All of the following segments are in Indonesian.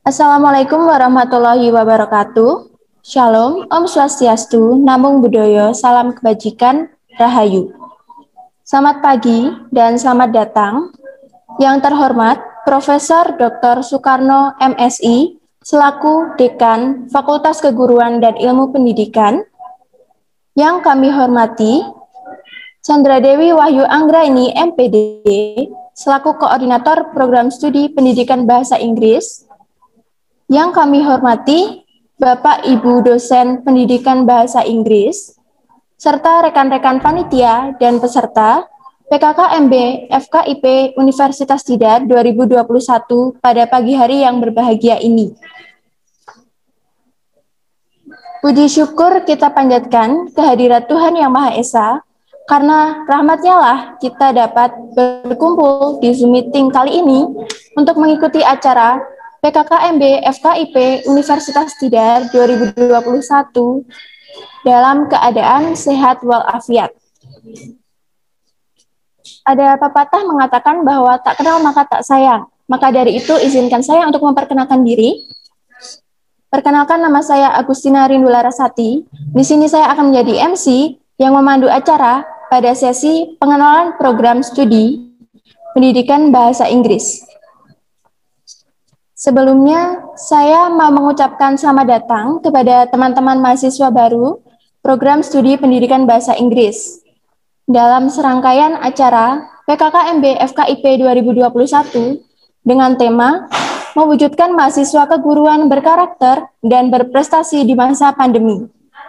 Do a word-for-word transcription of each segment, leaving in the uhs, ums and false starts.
Assalamualaikum warahmatullahi wabarakatuh. Shalom, Om Swastiastu, Namo Buddhaya, Salam Kebajikan, Rahayu. Selamat pagi dan selamat datang. Yang terhormat Profesor doktor Soekarno M Si selaku Dekan Fakultas Keguruan dan Ilmu Pendidikan. Yang kami hormati Chandra Dewi Wahyu Anggraini M Pd selaku Koordinator Program Studi Pendidikan Bahasa Inggris. Yang kami hormati Bapak Ibu dosen Pendidikan Bahasa Inggris, serta rekan-rekan panitia dan peserta P K K M B F K I P Universitas Tidar dua ribu dua puluh satu pada pagi hari yang berbahagia ini. Puji syukur kita panjatkan kehadirat Tuhan Yang Maha Esa, karena rahmat-Nya lah kita dapat berkumpul di Zoom meeting kali ini untuk mengikuti acara P K K M B F K I P Universitas Tidar dua ribu dua puluh satu dalam keadaan sehat walafiat. Ada pepatah mengatakan bahwa tak kenal maka tak sayang. Maka dari itu izinkan saya untuk memperkenalkan diri. Perkenalkan, nama saya Agustina Rindularasati. Di sini saya akan menjadi M C yang memandu acara pada sesi pengenalan program studi pendidikan bahasa Inggris. Sebelumnya, saya mau mengucapkan selamat datang kepada teman-teman mahasiswa baru program studi pendidikan bahasa Inggris dalam serangkaian acara P K K M B F K I P dua ribu dua puluh satu dengan tema mewujudkan mahasiswa keguruan berkarakter dan berprestasi di masa pandemi.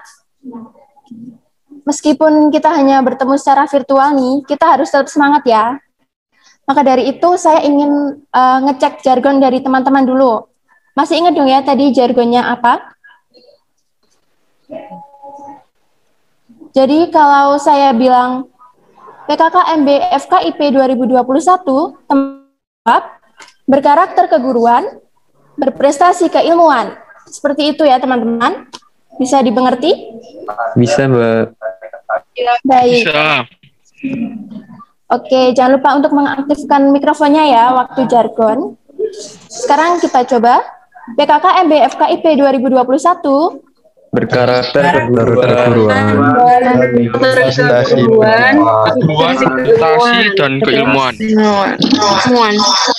Meskipun kita hanya bertemu secara virtual nih, kita harus tetap semangat ya. Maka dari itu saya ingin uh, ngecek jargon dari teman-teman dulu. Masih ingat dong ya tadi jargonnya apa? Jadi kalau saya bilang P K K M B F K I P dua ribu dua puluh satu, tempat berkarakter keguruan, berprestasi keilmuan. Seperti itu ya teman-teman. Bisa dimengerti? Bisa, Mbak. Baik. Bisa. Oke, jangan lupa untuk mengaktifkan mikrofonnya ya waktu jargon. Sekarang kita coba. P K K M B F K I P dua ribu dua puluh satu. Berkarakter keguruan, Prestasi, keguruan, prestasi dan keilmuan. Ilmuwan.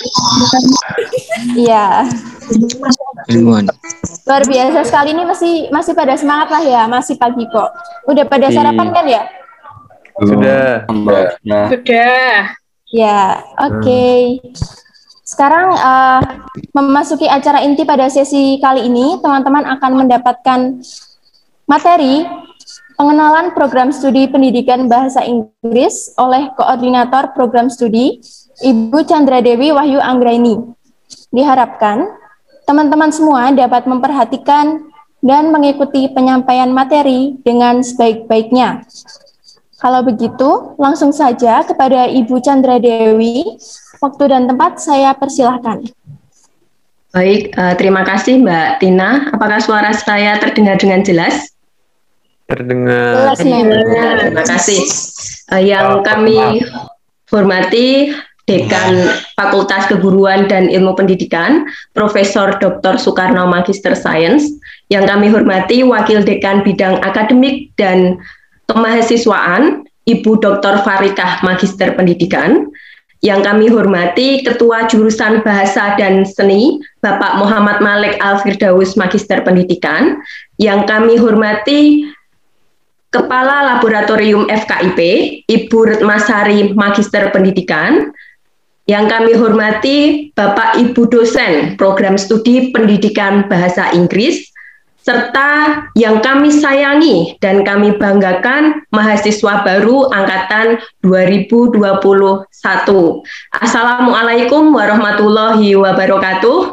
Iya. ilmuwan. Luar biasa sekali, ini masih masih pada semangat lah ya, masih pagi kok. Udah pada sarapan kan ya? Sudah. Sudah. Ya, oke. Okay. Sekarang uh, memasuki acara inti pada sesi kali ini, teman-teman akan mendapatkan materi pengenalan program studi pendidikan bahasa Inggris oleh Koordinator Program Studi, Ibu Chandra Dewi Wahyu Anggraini. Diharapkan teman-teman semua dapat memperhatikan dan mengikuti penyampaian materi dengan sebaik-baiknya. Kalau begitu, langsung saja kepada Ibu Chandra Dewi. Waktu dan tempat saya persilahkan. Baik, uh, terima kasih Mbak Tina. Apakah suara saya terdengar dengan jelas? Terdengar. Jelas, ya. Terima kasih. Uh, yang kami hormati Dekan Fakultas Keguruan dan Ilmu Pendidikan, Profesor doktor Soekarno Magister Sains. Yang kami hormati Wakil Dekan Bidang Akademik dan Kemahasiswaan, Ibu doktor Farikah Magister Pendidikan. Yang kami hormati Ketua Jurusan Bahasa dan Seni, Bapak Muhammad Malik Al-Firdaus Magister Pendidikan. Yang kami hormati Kepala Laboratorium F K I P, Ibu Retmasari Magister Pendidikan. Yang kami hormati Bapak Ibu dosen Program Studi Pendidikan Bahasa Inggris, serta yang kami sayangi dan kami banggakan mahasiswa baru angkatan dua ribu dua puluh satu. Assalamualaikum warahmatullahi wabarakatuh.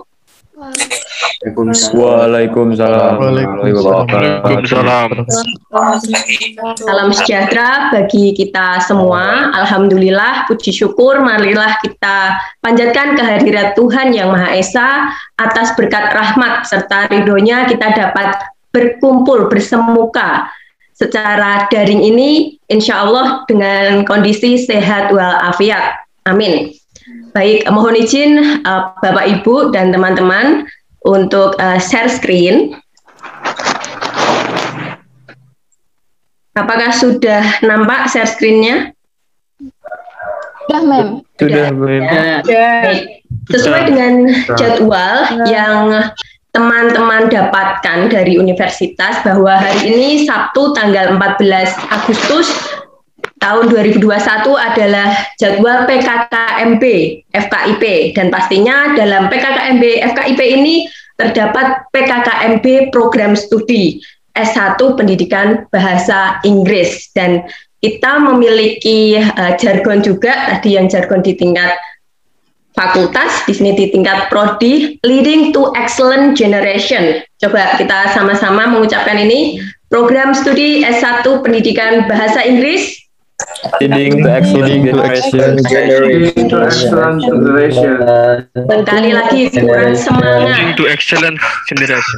Waalaikumsalam. Waalaikumsalam. Salam sejahtera bagi kita semua. Alhamdulillah, puji syukur, marilah kita panjatkan kehadirat Tuhan Yang Maha Esa atas berkat rahmat serta ridhonya kita dapat berkumpul bersemuka secara daring ini, insya Allah dengan kondisi sehat walafiat. Amin. Baik, mohon izin uh, Bapak Ibu dan teman-teman, untuk uh, share screen. Apakah sudah nampak share screen-nya? Sudah, Mem. Sudah, Mem. Ya. Sesuai dengan jadwal yang teman-teman dapatkan dari universitas bahwa hari ini Sabtu tanggal empat belas Agustus tahun dua ribu dua puluh satu adalah jadwal P K K M B F K I P, dan pastinya dalam P K K M B F K I P ini terdapat P K K M B program studi S satu Pendidikan Bahasa Inggris, dan kita memiliki uh, jargon juga, tadi yang jargon di tingkat fakultas, di sini di tingkat prodi, Leading to Excellent Generation. Coba kita sama-sama mengucapkan ini, program studi S satu Pendidikan Bahasa Inggris, Leading to Excellent Generation. Sekali lagi kurang semangat. Leading to Excellent Generation.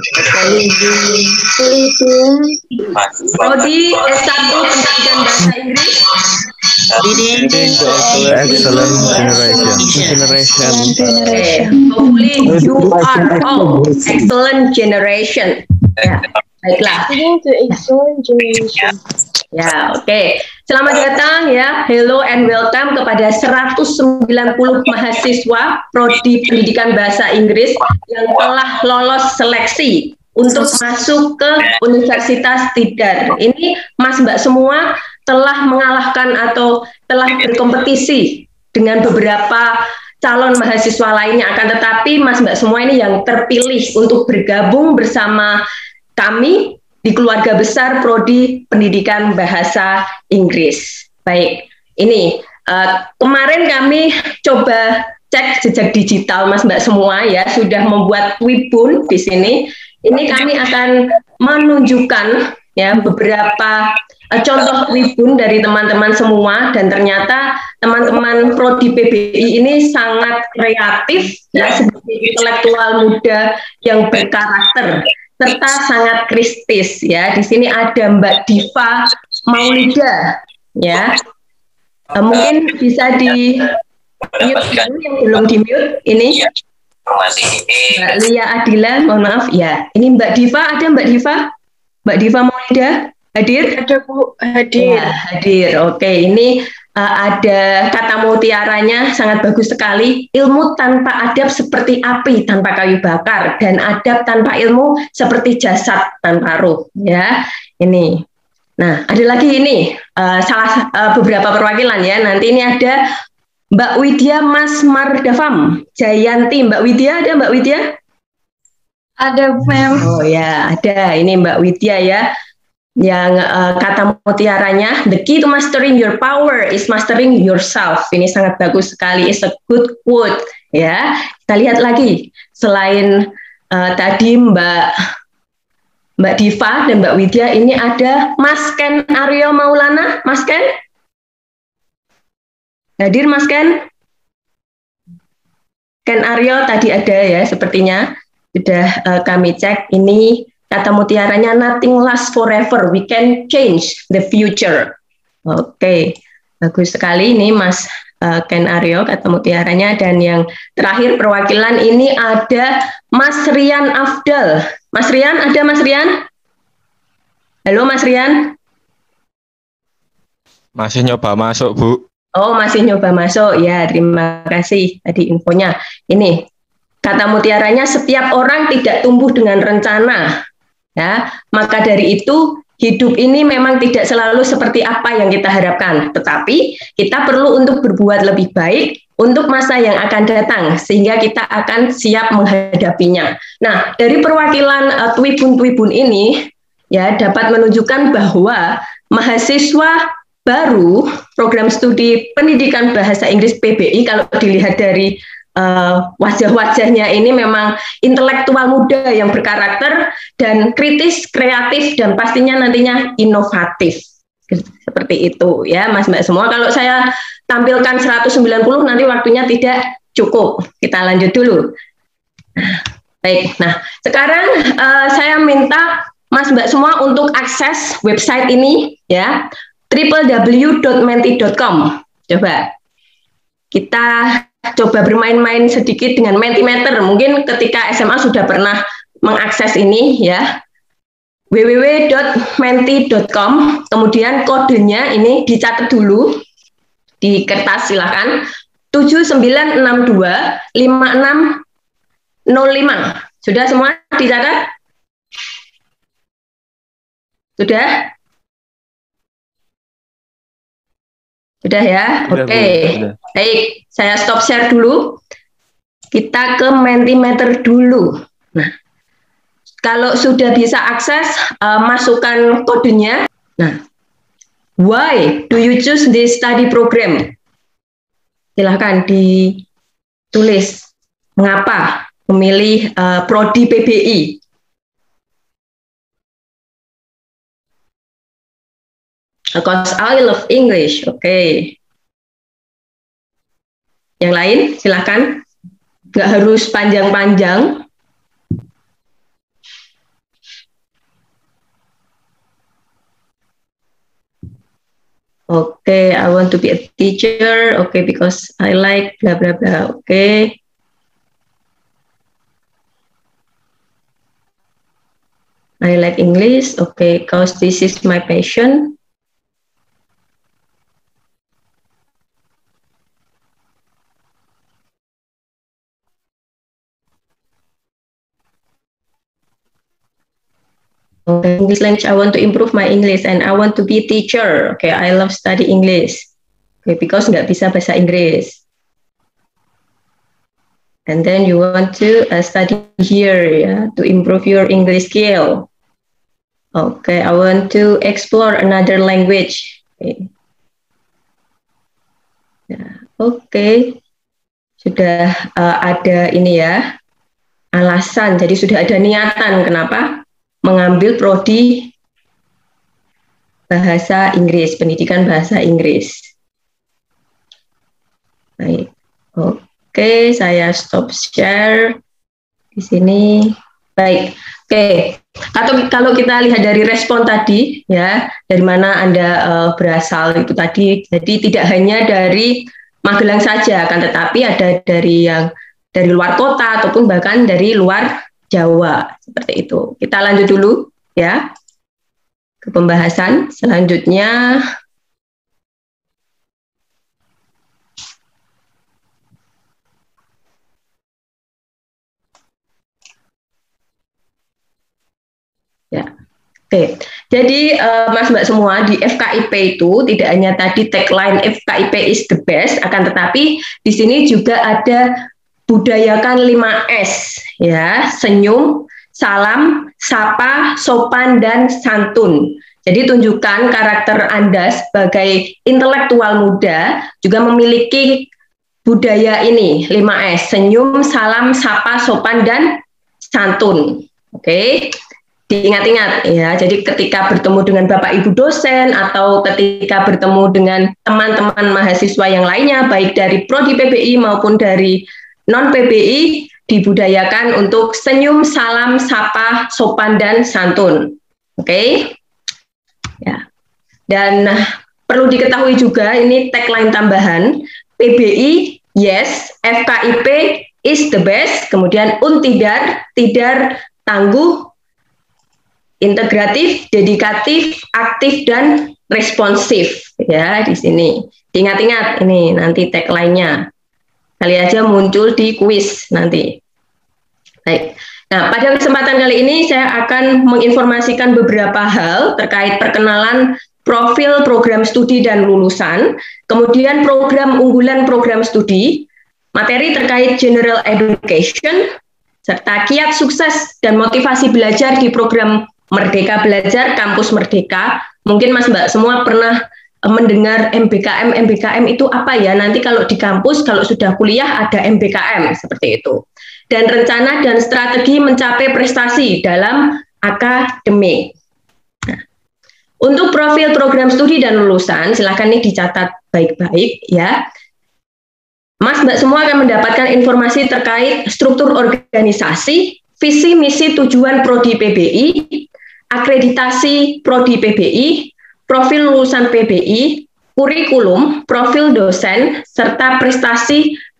Prodi S satu Pendidikan Bahasa Inggris, Leading to Excellent Generation. okay. Hopefully you are all excellent generation. Ya, baiklah. Leading to Excellent Generation. Ya, oke. Okay. Selamat datang ya, hello and welcome kepada seratus sembilan puluh mahasiswa Prodi Pendidikan Bahasa Inggris yang telah lolos seleksi untuk masuk ke Universitas Tidar. Ini Mas Mbak semua telah mengalahkan atau telah berkompetisi dengan beberapa calon mahasiswa lainnya, akan tetapi Mas Mbak semua ini yang terpilih untuk bergabung bersama kami di keluarga besar Prodi Pendidikan Bahasa Inggris. Baik, ini uh, kemarin kami coba cek jejak digital Mas Mbak semua ya, sudah membuat Wibun di sini. Ini kami akan menunjukkan ya beberapa uh, contoh Wibun dari teman-teman semua, dan ternyata teman-teman Prodi P B I ini sangat kreatif ya, sebagai intelektual muda yang berkarakter serta sangat kristis ya. Di sini ada Mbak Diva Maulida ya. Uh, mungkin bisa di mute dulu yang belum di mute ini. Mbak Lia Adila, mohon maaf ya. Ini Mbak Diva, ada Mbak Diva? Mbak Diva Maulida hadir? Ada Bu, hadir. Ya, hadir. Oke, ini uh, ada kata mutiaranya sangat bagus sekali. Ilmu tanpa adab seperti api tanpa kayu bakar, dan adab tanpa ilmu seperti jasad tanpa ruh. Ya, ini. Nah, ada lagi ini uh, salah uh, beberapa perwakilan ya. Nanti ini ada Mbak Widya Mas Mardavam Jayanti. Mbak Widya, ada Mbak Widya? Ada, Mem. Oh ya, ada. Ini Mbak Widya ya. Yang uh, kata mutiaranya, the key to mastering your power is mastering yourself. Ini sangat bagus sekali, it's a good quote ya. Kita lihat lagi, selain uh, tadi Mbak Mbak Diva dan Mbak Widya, ini ada Mas Ken Aryo Maulana. Mas Ken hadir? Mas Ken Ken Aryo tadi ada ya, sepertinya sudah uh, kami cek. Ini kata mutiaranya, nothing lasts forever, we can change the future. Oke, okay. Bagus sekali ini Mas uh, Ken Aryo kata mutiaranya. Dan yang terakhir perwakilan ini ada Mas Rian Afdal. Mas Rian, ada Mas Rian? Halo Mas Rian? Masih nyoba masuk, Bu. Oh, masih nyoba masuk. Ya, terima kasih tadi infonya. Ini kata mutiaranya, setiap orang tidak tumbuh dengan rencana. Ya, maka dari itu hidup ini memang tidak selalu seperti apa yang kita harapkan, tetapi kita perlu untuk berbuat lebih baik untuk masa yang akan datang, sehingga kita akan siap menghadapinya. Nah, dari perwakilan uh, Twibun-Twibun ini ya dapat menunjukkan bahwa mahasiswa baru program studi Pendidikan Bahasa Inggris P B I, kalau dilihat dari Uh, wajah-wajahnya ini memang intelektual muda yang berkarakter dan kritis, kreatif, dan pastinya nantinya inovatif. Seperti itu ya Mas Mbak semua. Kalau saya tampilkan seratus sembilan puluh nanti waktunya tidak cukup. Kita lanjut dulu. Nah, baik, nah sekarang uh, saya minta Mas Mbak semua untuk akses website ini ya, w w w dot menti dot com. Coba kita coba bermain-main sedikit dengan Mentimeter. Mungkin ketika S M A sudah pernah mengakses ini ya. w w w dot menti dot com, kemudian kodenya ini dicatat dulu di kertas, silakan tujuh sembilan enam dua lima enam nol lima. Sudah semua dicatat? Sudah? Sudah ya? Oke. Okay. Baik, saya stop share dulu. Kita ke Mentimeter dulu. Nah, kalau sudah bisa akses, uh, masukkan kodenya. Nah, why do you choose this study program? Silahkan ditulis. Mengapa memilih uh, prodi P B I? Because I love English. Oke. Okay. Yang lain, silakan. Gak harus panjang-panjang. Oke, okay, I want to be a teacher. Oke, okay, because I like bla bla bla. Oke. Okay. I like English. Oke, okay, because this is my passion. Okay, English language, I want to improve my English and I want to be a teacher. Okay, I love study English. Okay, because nggak bisa bahasa Inggris. And then you want to uh, study here, yeah, to improve your English skill. Okay, I want to explore another language. Okay, ya, okay. Sudah uh, ada ini ya, alasan. Jadi sudah ada niatan kenapa mengambil prodi bahasa Inggris, pendidikan bahasa Inggris. Baik, oke, saya stop share di sini. Baik, oke. Kalau kalau kita lihat dari respon tadi, ya, dari mana Anda uh, berasal itu tadi, jadi tidak hanya dari Magelang saja, kan, tetapi ada dari yang dari luar kota ataupun bahkan dari luar Jawa, seperti itu. Kita lanjut dulu ya ke pembahasan selanjutnya. Ya. Oke. Jadi uh, Mas Mbak semua, di F K I P itu tidak hanya tadi tagline F K I P is the best, akan tetapi di sini juga ada budayakan lima S, ya, senyum, salam, sapa, sopan, dan santun. Jadi tunjukkan karakter Anda sebagai intelektual muda juga memiliki budaya ini, lima S, senyum, salam, sapa, sopan, dan santun. Oke, diingat-ingat ya, jadi ketika bertemu dengan Bapak Ibu dosen atau ketika bertemu dengan teman-teman mahasiswa yang lainnya, baik dari prodi P B I maupun dari non-P B I, dibudayakan untuk senyum, salam, sapa, sopan, dan santun. Oke, okay? Ya. Dan perlu diketahui juga, ini tagline tambahan, P B I, yes, F K I P is the best, kemudian untidar, tidar, tangguh, integratif, dedikatif, aktif, dan responsif. Ya, di sini. Ingat-ingat, ini nanti tagline-nya. Kali aja muncul di kuis nanti. Baik. Nah, pada kesempatan kali ini saya akan menginformasikan beberapa hal terkait perkenalan profil program studi dan lulusan, kemudian program unggulan program studi, materi terkait general education, serta kiat sukses dan motivasi belajar di program Merdeka Belajar Kampus Merdeka. Mungkin Mas Mbak semua pernah mendengar M B K M, M B K M itu apa ya? Nanti kalau di kampus, kalau sudah kuliah ada M B K M, seperti itu. Dan rencana dan strategi mencapai prestasi dalam akademik. Nah, untuk profil program studi dan lulusan, silakan ini dicatat baik-baik ya. Mas Mbak semua akan mendapatkan informasi terkait struktur organisasi, visi misi tujuan prodi P B I, akreditasi prodi P B I, profil lulusan P B I, kurikulum, profil dosen, serta prestasi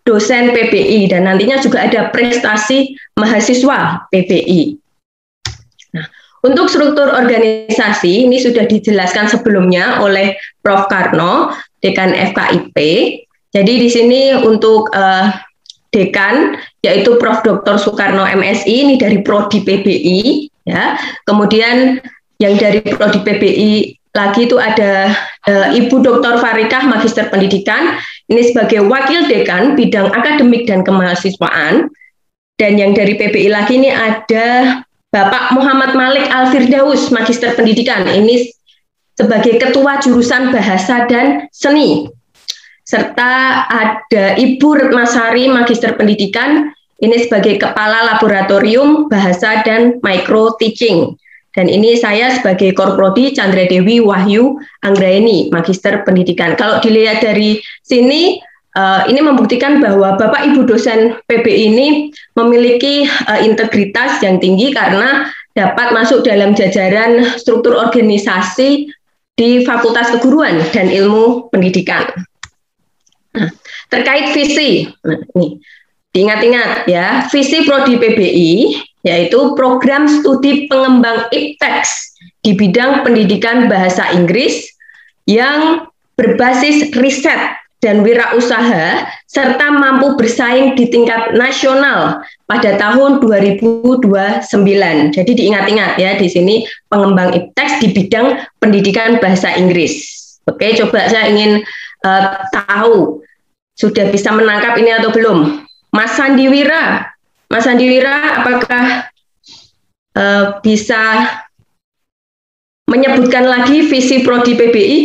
dosen P B I, dan nantinya juga ada prestasi mahasiswa P B I. Nah, untuk struktur organisasi ini sudah dijelaskan sebelumnya oleh Profesor Karno, Dekan F K I P. Jadi di sini untuk uh, Dekan yaitu Profesor Doktor Soekarno M Si, ini dari Prodi P B I, ya. Kemudian yang dari Prodi P B I lagi itu ada uh, Ibu Doktor Farikah, Magister Pendidikan, ini sebagai Wakil Dekan bidang akademik dan kemahasiswaan. Dan yang dari P B I lagi ini ada Bapak Muhammad Malik Al-Firdaus, Magister Pendidikan, ini sebagai Ketua Jurusan Bahasa dan Seni. Serta ada Ibu Retmasari, Magister Pendidikan, ini sebagai Kepala Laboratorium Bahasa dan Micro Teaching. Dan ini saya sebagai Korprodi Chandra Dewi Wahyu Anggraeni, Magister Pendidikan. Kalau dilihat dari sini, uh, ini membuktikan bahwa Bapak Ibu dosen P B I ini memiliki uh, integritas yang tinggi karena dapat masuk dalam jajaran struktur organisasi di Fakultas Keguruan dan Ilmu Pendidikan. Nah, terkait visi, nah, ini diingat-ingat ya, visi Prodi P B I yaitu program studi pengembang ipteks di bidang pendidikan bahasa Inggris yang berbasis riset dan wirausaha serta mampu bersaing di tingkat nasional pada tahun dua ribu dua puluh sembilan. Jadi diingat-ingat ya, di sini pengembang ipteks di bidang pendidikan bahasa Inggris. Oke, coba saya ingin uh, tahu sudah bisa menangkap ini atau belum? Mas Sandiwira, Mas Sandiwira, apakah uh, bisa menyebutkan lagi visi Prodi P B I?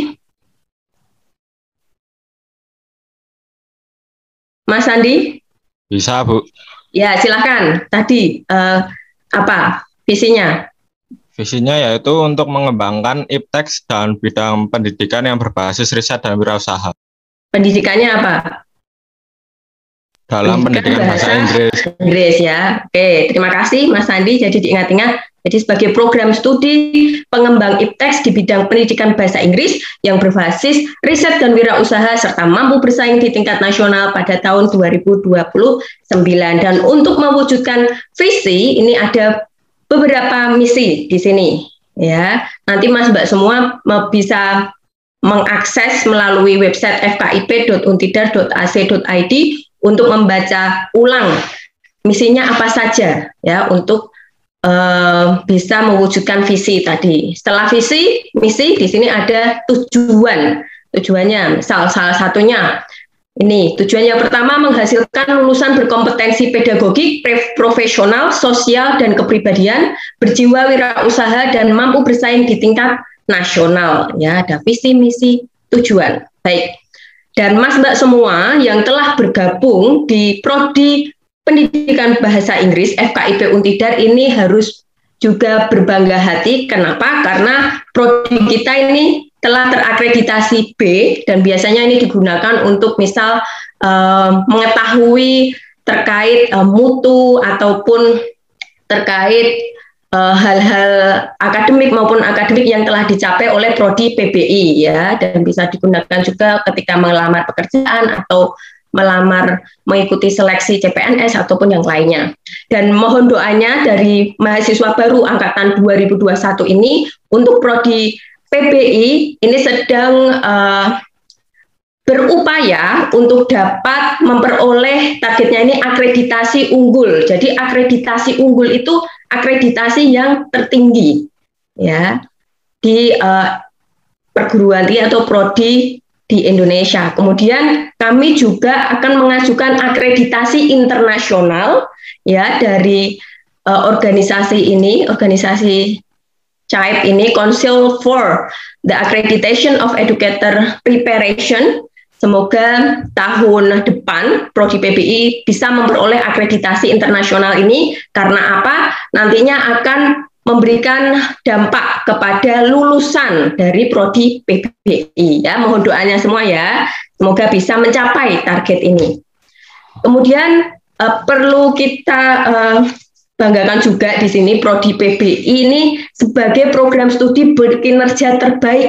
Mas Sandi? Bisa, Bu. Ya, silakan. Tadi uh, apa visinya? Visinya yaitu untuk mengembangkan ipteks dan bidang pendidikan yang berbasis riset dan wirausaha. Pendidikannya apa? Dalam pendidikan, pendidikan bahasa, bahasa Inggris. Inggris ya. Oke, terima kasih Mas Sandi. Jadi diingat-ingat, jadi sebagai program studi pengembang ipteks di bidang pendidikan bahasa Inggris yang berbasis riset dan wirausaha serta mampu bersaing di tingkat nasional pada tahun dua ribu dua puluh sembilan. Dan untuk mewujudkan visi ini ada beberapa misi di sini ya. Nanti Mas Mbak semua bisa mengakses melalui website f k i p dot untidar dot a c dot i d untuk membaca ulang misinya apa saja ya untuk uh, bisa mewujudkan visi tadi. Setelah visi, misi di sini ada tujuan. Tujuannya misal salah satunya ini, tujuan yang pertama menghasilkan lulusan berkompetensi pedagogik, profesional, sosial dan kepribadian, berjiwa wirausaha dan mampu bersaing di tingkat nasional ya. Ada visi, misi, tujuan. Baik. Dan Mas Mbak semua yang telah bergabung di Prodi Pendidikan Bahasa Inggris F K I P Untidar ini harus juga berbangga hati. Kenapa? Karena prodi kita ini telah terakreditasi B dan biasanya ini digunakan untuk misal uh, mengetahui terkait uh, mutu ataupun terkait hal-hal uh, akademik maupun akademik yang telah dicapai oleh Prodi P B I ya, dan bisa digunakan juga ketika melamar pekerjaan atau melamar mengikuti seleksi C P N S ataupun yang lainnya. Dan mohon doanya dari mahasiswa baru angkatan dua ribu dua puluh satu ini untuk Prodi P B I ini sedang uh, berupaya untuk dapat memperoleh targetnya ini akreditasi unggul. Jadi akreditasi unggul itu akreditasi yang tertinggi ya di uh, perguruan tinggi atau prodi di Indonesia. Kemudian kami juga akan mengajukan akreditasi internasional ya dari uh, organisasi ini, organisasi C A I P ini, Council for the Accreditation of Educator Preparation. Semoga tahun depan Prodi P B I bisa memperoleh akreditasi internasional ini karena apa? Nantinya akan memberikan dampak kepada lulusan dari Prodi P B I ya. Mohon doanya semua ya. Semoga bisa mencapai target ini. Kemudian uh, perlu kita uh, banggakan juga di sini Prodi P B I ini sebagai program studi berkinerja terbaik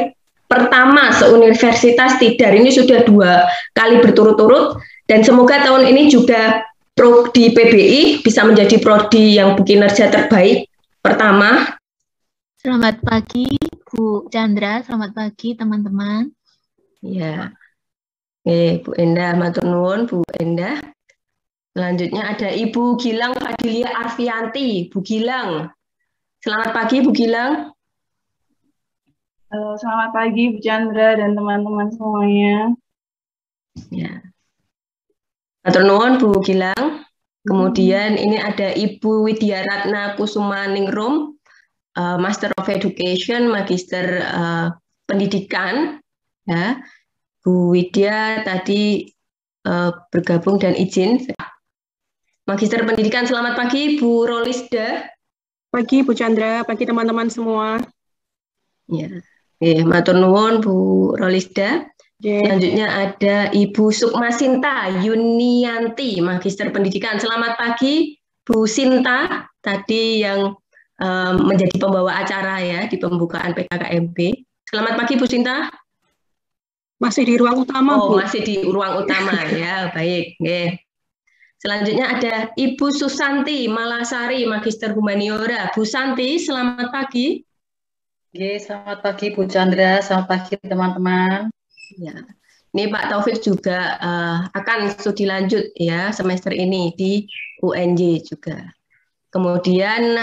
pertama seuniversitas Tidar. Ini sudah dua kali berturut-turut dan semoga tahun ini juga prodi P B I bisa menjadi prodi yang berkinerja terbaik pertama. Selamat pagi Bu Chandra, selamat pagi teman-teman. Ya, Oke, Bu Endah, matur nuwun Bu Endah. Selanjutnya ada Ibu Gilang Fadilia Arfianti, Bu Gilang. Selamat pagi Bu Gilang. Halo, selamat pagi Bu Chandra dan teman-teman semuanya. Ya. Matur nuwun Bu Gilang. Kemudian ini ada Ibu Widya Ratna Kusuma Ningrum, uh, Master of Education, Magister uh, Pendidikan. Ya, Bu Widya tadi uh, bergabung dan izin. Magister Pendidikan. Selamat pagi Bu Rolisda. Pagi Bu Chandra, pagi teman-teman semua. Ya, eh, matur nuwun Bu Rolisda. Yeah. Selanjutnya ada Ibu Sukma Sinta Yunianti, Magister Pendidikan. Selamat pagi Bu Sinta, tadi yang um, menjadi pembawa acara ya di pembukaan P K K M B. Selamat pagi Bu Sinta. Masih di ruang utama Oh, Bu. masih di ruang utama ya, baik. Yeah. Selanjutnya ada Ibu Susanti Malasari, Magister Humaniora. Bu Santi, selamat pagi. Oke, selamat pagi Bu Chandra, selamat pagi teman-teman. Ya, ini Pak Taufik juga uh, akan studi lanjut ya semester ini di U N J juga. Kemudian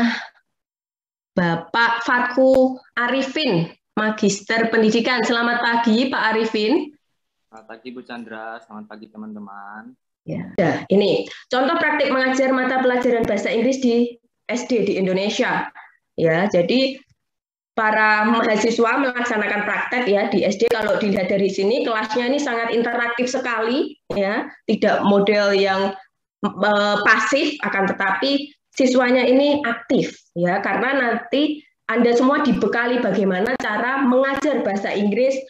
Bapak Fatku Arifin, Magister Pendidikan. Selamat pagi Pak Arifin. Selamat pagi Bu Chandra, selamat pagi teman-teman. Ya, nah, ini contoh praktik mengajar mata pelajaran bahasa Inggris di S D di Indonesia. Ya, jadi para mahasiswa melaksanakan praktek ya di S D. Kalau dilihat dari sini kelasnya ini sangat interaktif sekali ya, tidak model yang uh, pasif, akan tetapi siswanya ini aktif ya, karena nanti Anda semua dibekali bagaimana cara mengajar bahasa Inggris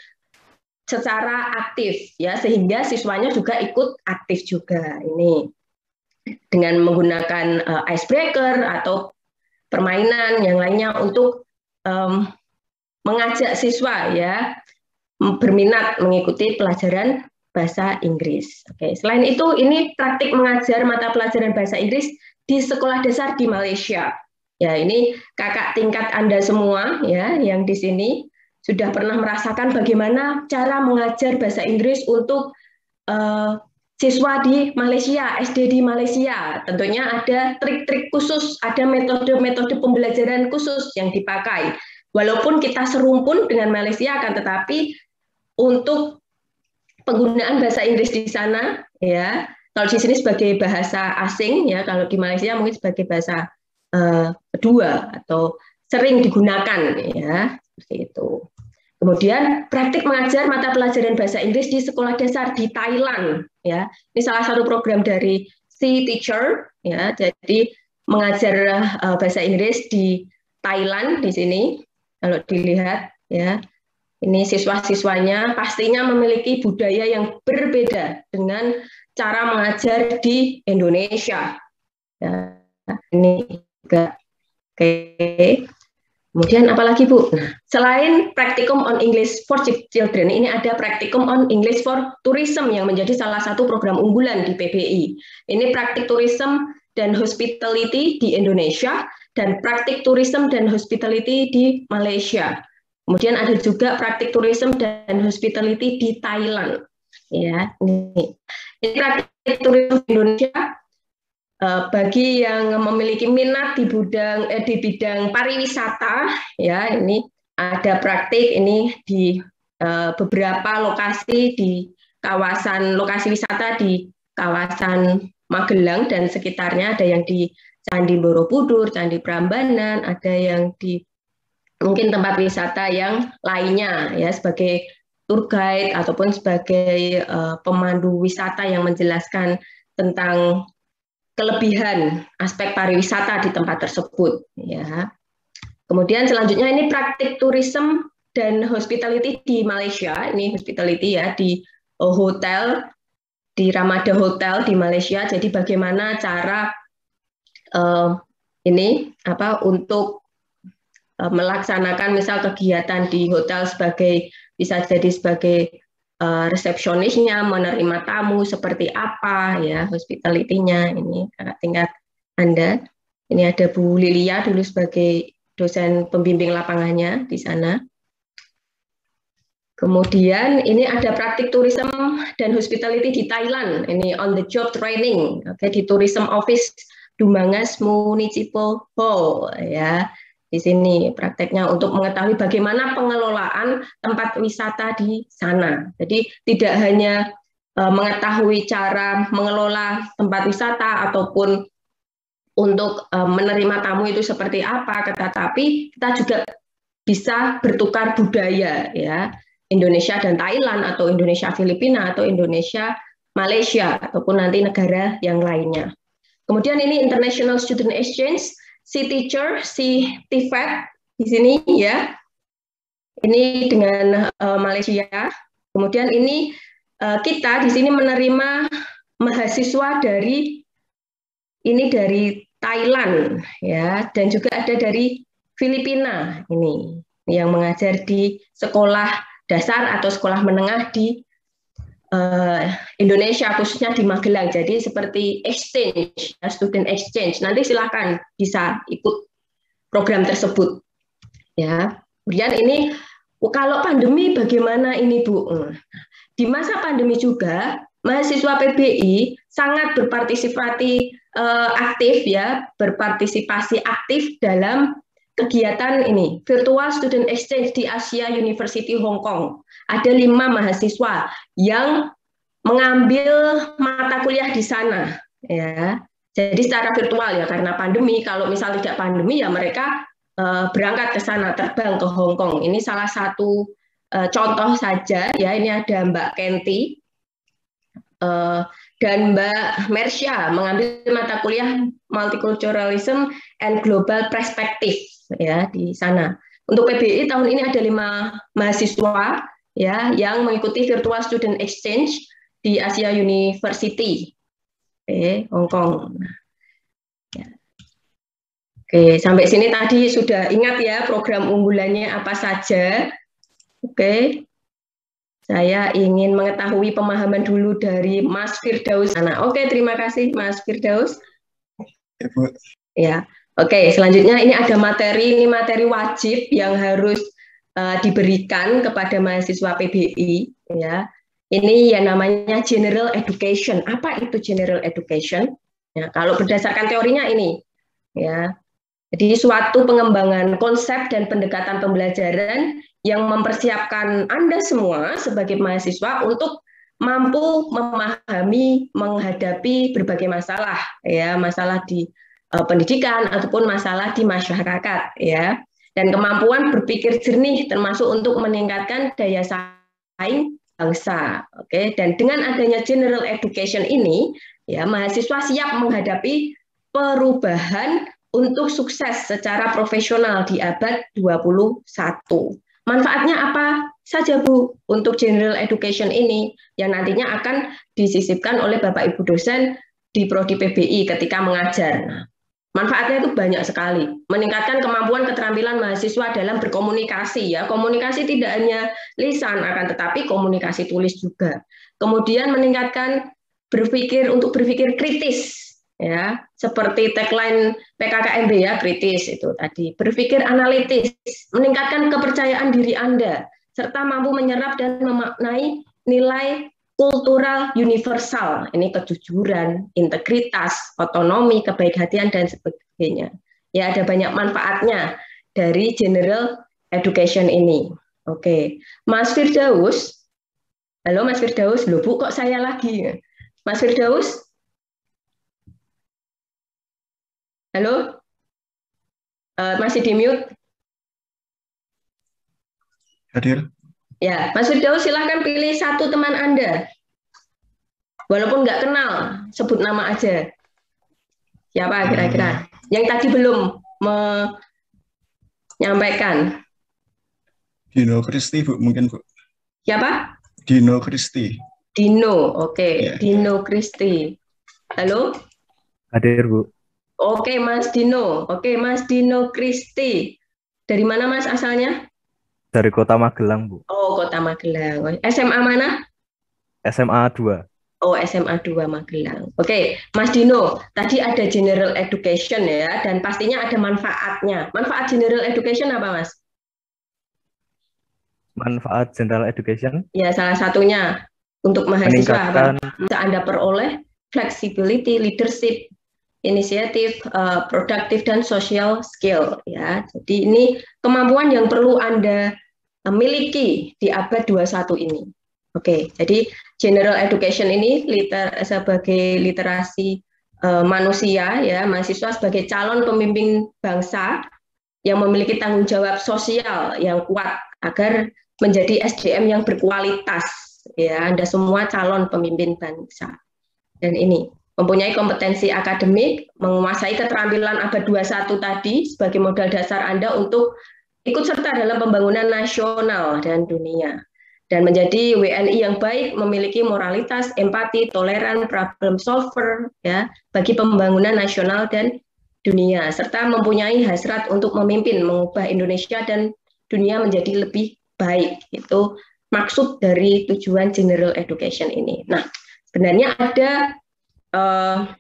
secara aktif ya, sehingga siswanya juga ikut aktif juga ini dengan menggunakan uh, icebreaker atau permainan yang lainnya untuk Um, mengajak siswa ya berminat mengikuti pelajaran bahasa Inggris. Oke, selain itu ini praktik mengajar mata pelajaran bahasa Inggris di sekolah dasar di Malaysia. Ya, ini kakak tingkat Anda semua ya yang di sini sudah pernah merasakan bagaimana cara mengajar bahasa Inggris untuk uh, siswa di Malaysia, S D di Malaysia. Tentunya ada trik-trik khusus, ada metode-metode pembelajaran khusus yang dipakai. Walaupun kita serumpun dengan Malaysia, akan tetapi untuk penggunaan bahasa Inggris di sana, ya, kalau di sini sebagai bahasa asing, ya, kalau di Malaysia mungkin sebagai bahasa uh, kedua atau sering digunakan, ya, seperti itu. Kemudian praktik mengajar mata pelajaran bahasa Inggris di sekolah dasar di Thailand, ya. Ini salah satu program dari C Teacher, ya. Jadi mengajar uh, bahasa Inggris di Thailand di sini. Kalau dilihat, ya, ini siswa-siswanya pastinya memiliki budaya yang berbeda dengan cara mengajar di Indonesia. Ya, ini juga oke. Okay. Kemudian apalagi Bu? Nah, selain Practicum on English for Children, ini ada Practicum on English for Tourism yang menjadi salah satu program unggulan di P B I. Ini praktik tourism dan hospitality di Indonesia dan praktik tourism dan hospitality di Malaysia. Kemudian ada juga praktik tourism dan hospitality di Thailand. Ya, ini. Ini praktik tourism di Indonesia. Uh, bagi yang memiliki minat di bidang eh, di bidang pariwisata, ya, ini ada praktik ini di uh, beberapa lokasi di kawasan lokasi wisata di kawasan Magelang dan sekitarnya. Ada yang di Candi Borobudur, Candi Prambanan, ada yang di mungkin tempat wisata yang lainnya, ya, sebagai tour guide ataupun sebagai uh, pemandu wisata yang menjelaskan tentang kelebihan aspek pariwisata di tempat tersebut, ya. Kemudian selanjutnya ini praktik tourism dan hospitality di Malaysia. Ini hospitality ya di hotel, di Ramada Hotel di Malaysia. Jadi bagaimana cara uh, ini apa untuk uh, melaksanakan misal kegiatan di hotel sebagai bisa jadi sebagai uh, resepsionisnya, menerima tamu seperti apa ya, hospitality-nya ini kakak tingkat Anda. Ini ada Bu Lilia dulu sebagai dosen pembimbing lapangannya di sana. Kemudian ini ada praktik tourism dan hospitality di Thailand. Ini on the job training, oke, okay, di Tourism Office Dumangas Municipal Hall ya. Di sini prakteknya untuk mengetahui bagaimana pengelolaan tempat wisata di sana. Jadi tidak hanya uh, mengetahui cara mengelola tempat wisata ataupun untuk uh, menerima tamu itu seperti apa, tetapi kita juga bisa bertukar budaya ya, Indonesia dan Thailand atau Indonesia Filipina atau Indonesia Malaysia ataupun nanti negara yang lainnya. Kemudian ini International Student Exchange, si teacher, si T F E D di sini ya. Ini dengan uh, Malaysia. Kemudian ini uh, kita di sini menerima mahasiswa dari ini dari Thailand ya, dan juga ada dari Filipina ini yang mengajar di sekolah dasar atau sekolah menengah di uh, Indonesia, khususnya di Magelang. Jadi seperti exchange, student exchange. Nanti silakan bisa ikut program tersebut. Ya. Kemudian ini kalau pandemi bagaimana ini Bu? Di masa pandemi juga mahasiswa P B I sangat berpartisipasi uh, aktif ya, berpartisipasi aktif dalam kegiatan ini, Virtual Student Exchange di Asia University Hong Kong. Ada lima mahasiswa yang mengambil mata kuliah di sana, ya. Jadi secara virtual ya, karena pandemi. Kalau misal tidak pandemi ya mereka uh, berangkat ke sana, terbang ke Hong Kong. Ini salah satu uh, contoh saja ya. Ini ada Mbak Kenti uh, dan Mbak Mersya mengambil mata kuliah Multiculturalism and Global Perspective ya di sana. Untuk P B I tahun ini ada lima mahasiswa ya yang mengikuti Virtual Student Exchange di Asia University, oke, Hong Kong. Ya. Oke, sampai sini tadi sudah ingat ya program unggulannya apa saja. Oke, saya ingin mengetahui pemahaman dulu dari Mas Firdaus. Nah, oke, terima kasih Mas Firdaus. Ya. Oke, selanjutnya ini ada materi, ini materi wajib yang harus uh, diberikan kepada mahasiswa P B I ya. Ini yang namanya general education. Apa itu general education? Ya, kalau berdasarkan teorinya ini ya. Jadi suatu pengembangan konsep dan pendekatan pembelajaran yang mempersiapkan Anda semua sebagai mahasiswa untuk mampu memahami, menghadapi berbagai masalah ya, masalah di pendidikan ataupun masalah di masyarakat ya, dan kemampuan berpikir jernih termasuk untuk meningkatkan daya saing bangsa. Oke, dan dengan adanya general education ini ya, mahasiswa siap menghadapi perubahan untuk sukses secara profesional di abad dua puluh satu. Manfaatnya apa saja Bu untuk general education ini yang nantinya akan disisipkan oleh Bapak Ibu dosen di prodi P B I ketika mengajar. Nah, manfaatnya itu banyak sekali. Meningkatkan kemampuan keterampilan mahasiswa dalam berkomunikasi ya. Komunikasi tidak hanya lisan, akan tetapi komunikasi tulis juga. Kemudian meningkatkan berpikir untuk berpikir kritis ya. Seperti tagline P K K M B ya, kritis itu tadi. Berpikir analitis, meningkatkan kepercayaan diri Anda serta mampu menyerap dan memaknai nilai kultural universal, ini kejujuran, integritas, otonomi, kebaik-hatian, dan sebagainya. Ya, ada banyak manfaatnya dari general education ini. Oke, Mas Firdaus. Halo Mas Firdaus, loh Bu, kok saya lagi? Mas Firdaus? Halo? Uh, masih di mute? Hadir. Ya, Mas Firdaus silahkan pilih satu teman Anda. Walaupun nggak kenal, sebut nama aja. Siapa kira-kira? Yang tadi belum menyampaikan. Dino Kristi, Bu, mungkin, Bu. Siapa? Dino Kristi. Dino, oke. Okay. Yeah. Dino Kristi. Halo? Hadir, Bu. Oke, okay, Mas Dino. Oke, okay, Mas Dino Kristi. Dari mana Mas asalnya? Dari Kota Magelang, Bu. Oh, Kota Magelang. S M A mana? S M A dua. Oh, S M A dua Magelang. Oke, Mas Dino, tadi ada general education ya, dan pastinya ada manfaatnya. Manfaat general education apa, Mas? Manfaat general education? Ya, salah satunya untuk mahasiswa apa? Meningkatkan Bisa Anda peroleh flexibility, leadership, inisiatif, uh, produktif, dan social skill. Ya, jadi ini kemampuan yang perlu Anda uh, miliki di abad dua puluh satu ini. Oke, jadi general education ini liter, sebagai literasi uh, manusia, ya, mahasiswa sebagai calon pemimpin bangsa yang memiliki tanggung jawab sosial yang kuat agar menjadi S D M yang berkualitas. Ya, Anda semua calon pemimpin bangsa. Dan ini mempunyai kompetensi akademik, menguasai keterampilan abad dua puluh satu tadi sebagai modal dasar Anda untuk ikut serta dalam pembangunan nasional dan dunia. Dan menjadi W N I yang baik, memiliki moralitas, empati, toleran, problem solver, ya, bagi pembangunan nasional dan dunia, serta mempunyai hasrat untuk memimpin, mengubah Indonesia dan dunia menjadi lebih baik. Itu maksud dari tujuan general education ini. Nah, sebenarnya ada uh,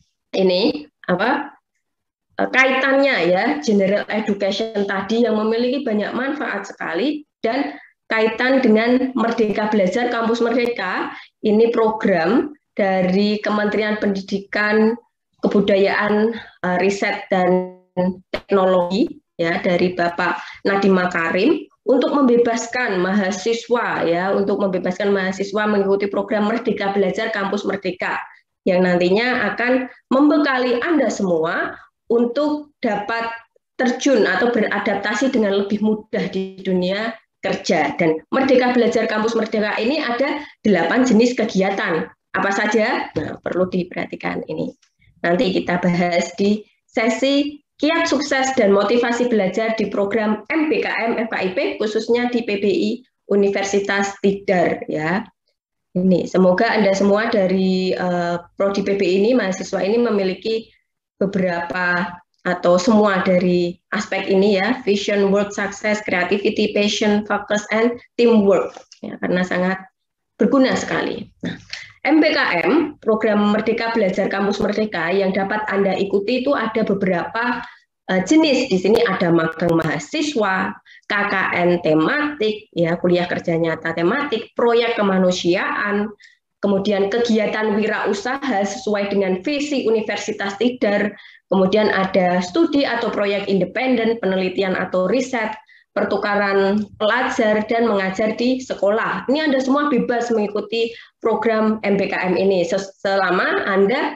ini apa uh, kaitannya ya, general education tadi yang memiliki banyak manfaat sekali, dan kaitan dengan Merdeka Belajar Kampus Merdeka. Ini program dari Kementerian Pendidikan, Kebudayaan, uh, Riset dan Teknologi, ya, dari Bapak Nadiem Makarim, untuk membebaskan mahasiswa, ya, untuk membebaskan mahasiswa mengikuti program Merdeka Belajar Kampus Merdeka yang nantinya akan membekali Anda semua untuk dapat terjun atau beradaptasi dengan lebih mudah di dunia kerja. Dan Merdeka Belajar Kampus Merdeka ini ada delapan jenis kegiatan. Apa saja? Nah, perlu diperhatikan ini. Nanti kita bahas di sesi kiat sukses dan motivasi belajar di program M B K M F K I P, khususnya di P B I Universitas Tidar, ya. Ini semoga Anda semua dari uh, prodi P B I ini, mahasiswa ini memiliki beberapa atau semua dari aspek ini, ya, vision, work, success, creativity, passion, focus, and teamwork, ya, karena sangat berguna sekali. Nah, M B K M, program Merdeka Belajar Kampus Merdeka, yang dapat Anda ikuti itu ada beberapa uh, jenis. Di sini ada magang mahasiswa, K K N tematik, ya, kuliah kerja nyata tematik, proyek kemanusiaan, kemudian kegiatan wirausaha sesuai dengan visi Universitas Tidar, kemudian ada studi atau proyek independen, penelitian atau riset, pertukaran pelajar, dan mengajar di sekolah. Ini Anda semua bebas mengikuti program M B K M ini selama Anda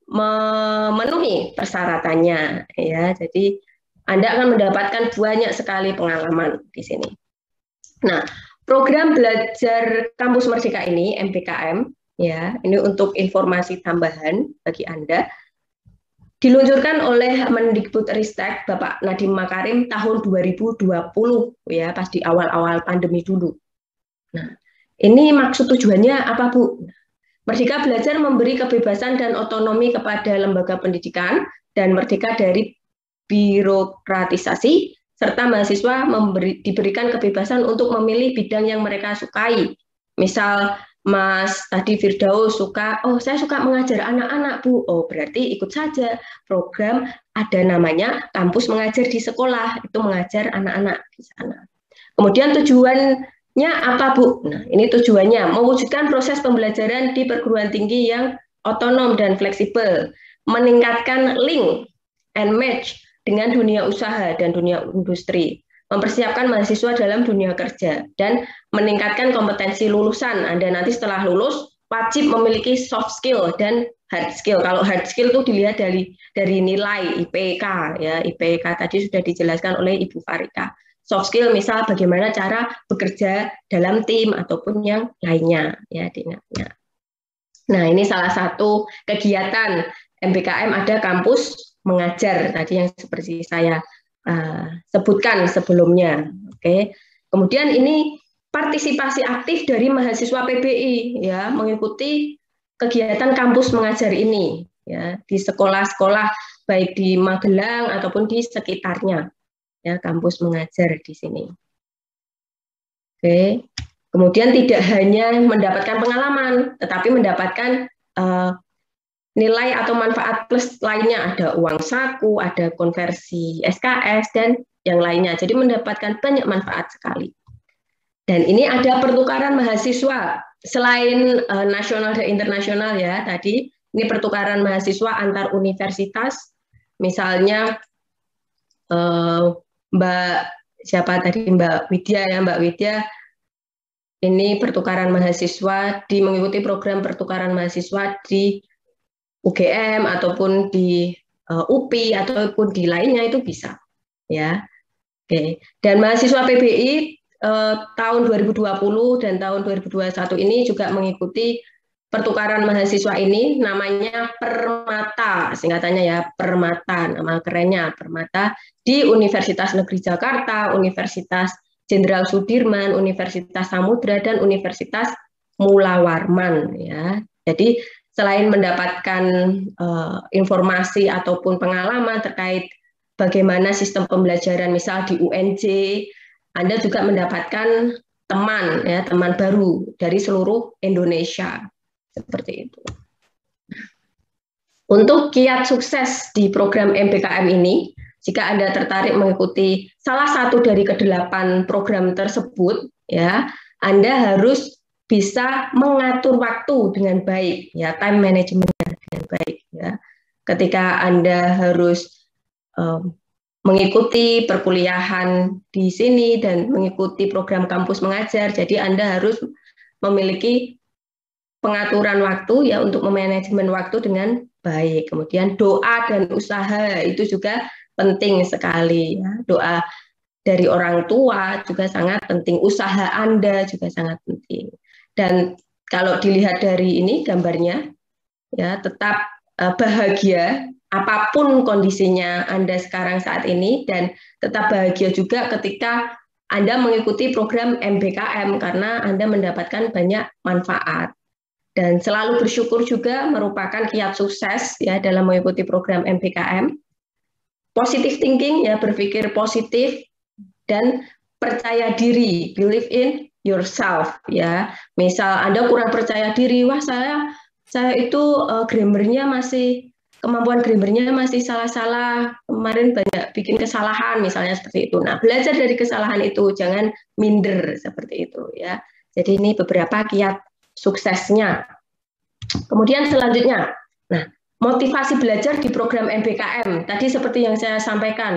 memenuhi persyaratannya, ya. Jadi Anda akan mendapatkan banyak sekali pengalaman di sini. Nah, program belajar Kampus Merdeka ini, M B K M, ya, ini untuk informasi tambahan bagi Anda, diluncurkan oleh Mendikbudristek Bapak Nadiem Makarim tahun dua ribu dua puluh, ya, pas di awal-awal pandemi dulu. Nah, ini maksud tujuannya apa, Bu? Merdeka Belajar memberi kebebasan dan otonomi kepada lembaga pendidikan dan merdeka dari birokratisasi, serta mahasiswa memberi, diberikan kebebasan untuk memilih bidang yang mereka sukai. Misal Mas tadi Firdaus suka, oh saya suka mengajar anak-anak, Bu. Oh, berarti ikut saja program, ada namanya kampus mengajar di sekolah, itu mengajar anak-anak di sana. Kemudian tujuannya apa, Bu? Nah, ini tujuannya mewujudkan proses pembelajaran di perguruan tinggi yang otonom dan fleksibel, meningkatkan link and match dengan dunia usaha dan dunia industri, mempersiapkan mahasiswa dalam dunia kerja, dan meningkatkan kompetensi lulusan. Anda nanti setelah lulus wajib memiliki soft skill dan hard skill. Kalau hard skill itu dilihat dari dari nilai I P K, ya. I P K tadi sudah dijelaskan oleh Ibu Farika. Soft skill misal bagaimana cara bekerja dalam tim ataupun yang lainnya, ya, diingatnya. Nah, ini salah satu kegiatan M B K M, ada kampus mengajar tadi yang seperti saya uh, sebutkan sebelumnya. Oke. Kemudian ini partisipasi aktif dari mahasiswa P B I, ya, mengikuti kegiatan kampus mengajar ini, ya, di sekolah-sekolah baik di Magelang ataupun di sekitarnya, ya, kampus mengajar di sini. Oke. Kemudian tidak hanya mendapatkan pengalaman, tetapi mendapatkan uh, nilai atau manfaat plus lainnya, ada uang saku, ada konversi S K S, dan yang lainnya. Jadi mendapatkan banyak manfaat sekali. Dan ini ada pertukaran mahasiswa, selain uh, nasional dan internasional ya, tadi ini pertukaran mahasiswa antar universitas, misalnya uh, Mbak, siapa tadi Mbak Widya ya, Mbak Widya, ini pertukaran mahasiswa di mengikuti program pertukaran mahasiswa di U G M ataupun di uh, U P I ataupun di lainnya itu bisa ya. Oke. Dan mahasiswa P B I uh, tahun dua ribu dua puluh dan tahun dua ribu dua puluh satu ini juga mengikuti pertukaran mahasiswa ini, namanya Permata, singkatannya ya, Permata, nama kerennya Permata, di Universitas Negeri Jakarta, Universitas Jenderal Sudirman, Universitas Samudra, dan Universitas Mula Warman ya. Jadi selain mendapatkan uh, informasi ataupun pengalaman terkait bagaimana sistem pembelajaran misal di U N J, Anda juga mendapatkan teman ya, teman baru dari seluruh Indonesia. Seperti itu. Untuk kiat sukses di program M P K M ini, jika Anda tertarik mengikuti salah satu dari kedelapan program tersebut, ya, Anda harus bisa mengatur waktu dengan baik, ya, time management-nya dengan baik, ya. Ketika Anda harus um, mengikuti perkuliahan di sini dan mengikuti program kampus mengajar, jadi Anda harus memiliki pengaturan waktu ya untuk memanajemen waktu dengan baik. Kemudian doa dan usaha itu juga penting sekali, ya. Doa dari orang tua juga sangat penting, usaha Anda juga sangat penting. Dan kalau dilihat dari ini gambarnya, ya, tetap uh, bahagia apapun kondisinya Anda sekarang saat ini, dan tetap bahagia juga ketika Anda mengikuti program M B K M karena Anda mendapatkan banyak manfaat. Dan selalu bersyukur juga merupakan kiat sukses ya dalam mengikuti program M B K M. Positive thinking ya, berpikir positif dan percaya diri, believe in yourself ya. Misal Anda kurang percaya diri, wah saya saya itu uh, grammarnya masih kemampuan grammarnya masih salah-salah, kemarin banyak bikin kesalahan misalnya seperti itu. Nah, belajar dari kesalahan itu, jangan minder seperti itu ya. Jadi ini beberapa kiat suksesnya. Kemudian selanjutnya, nah, motivasi belajar di program M B K M. Tadi seperti yang saya sampaikan,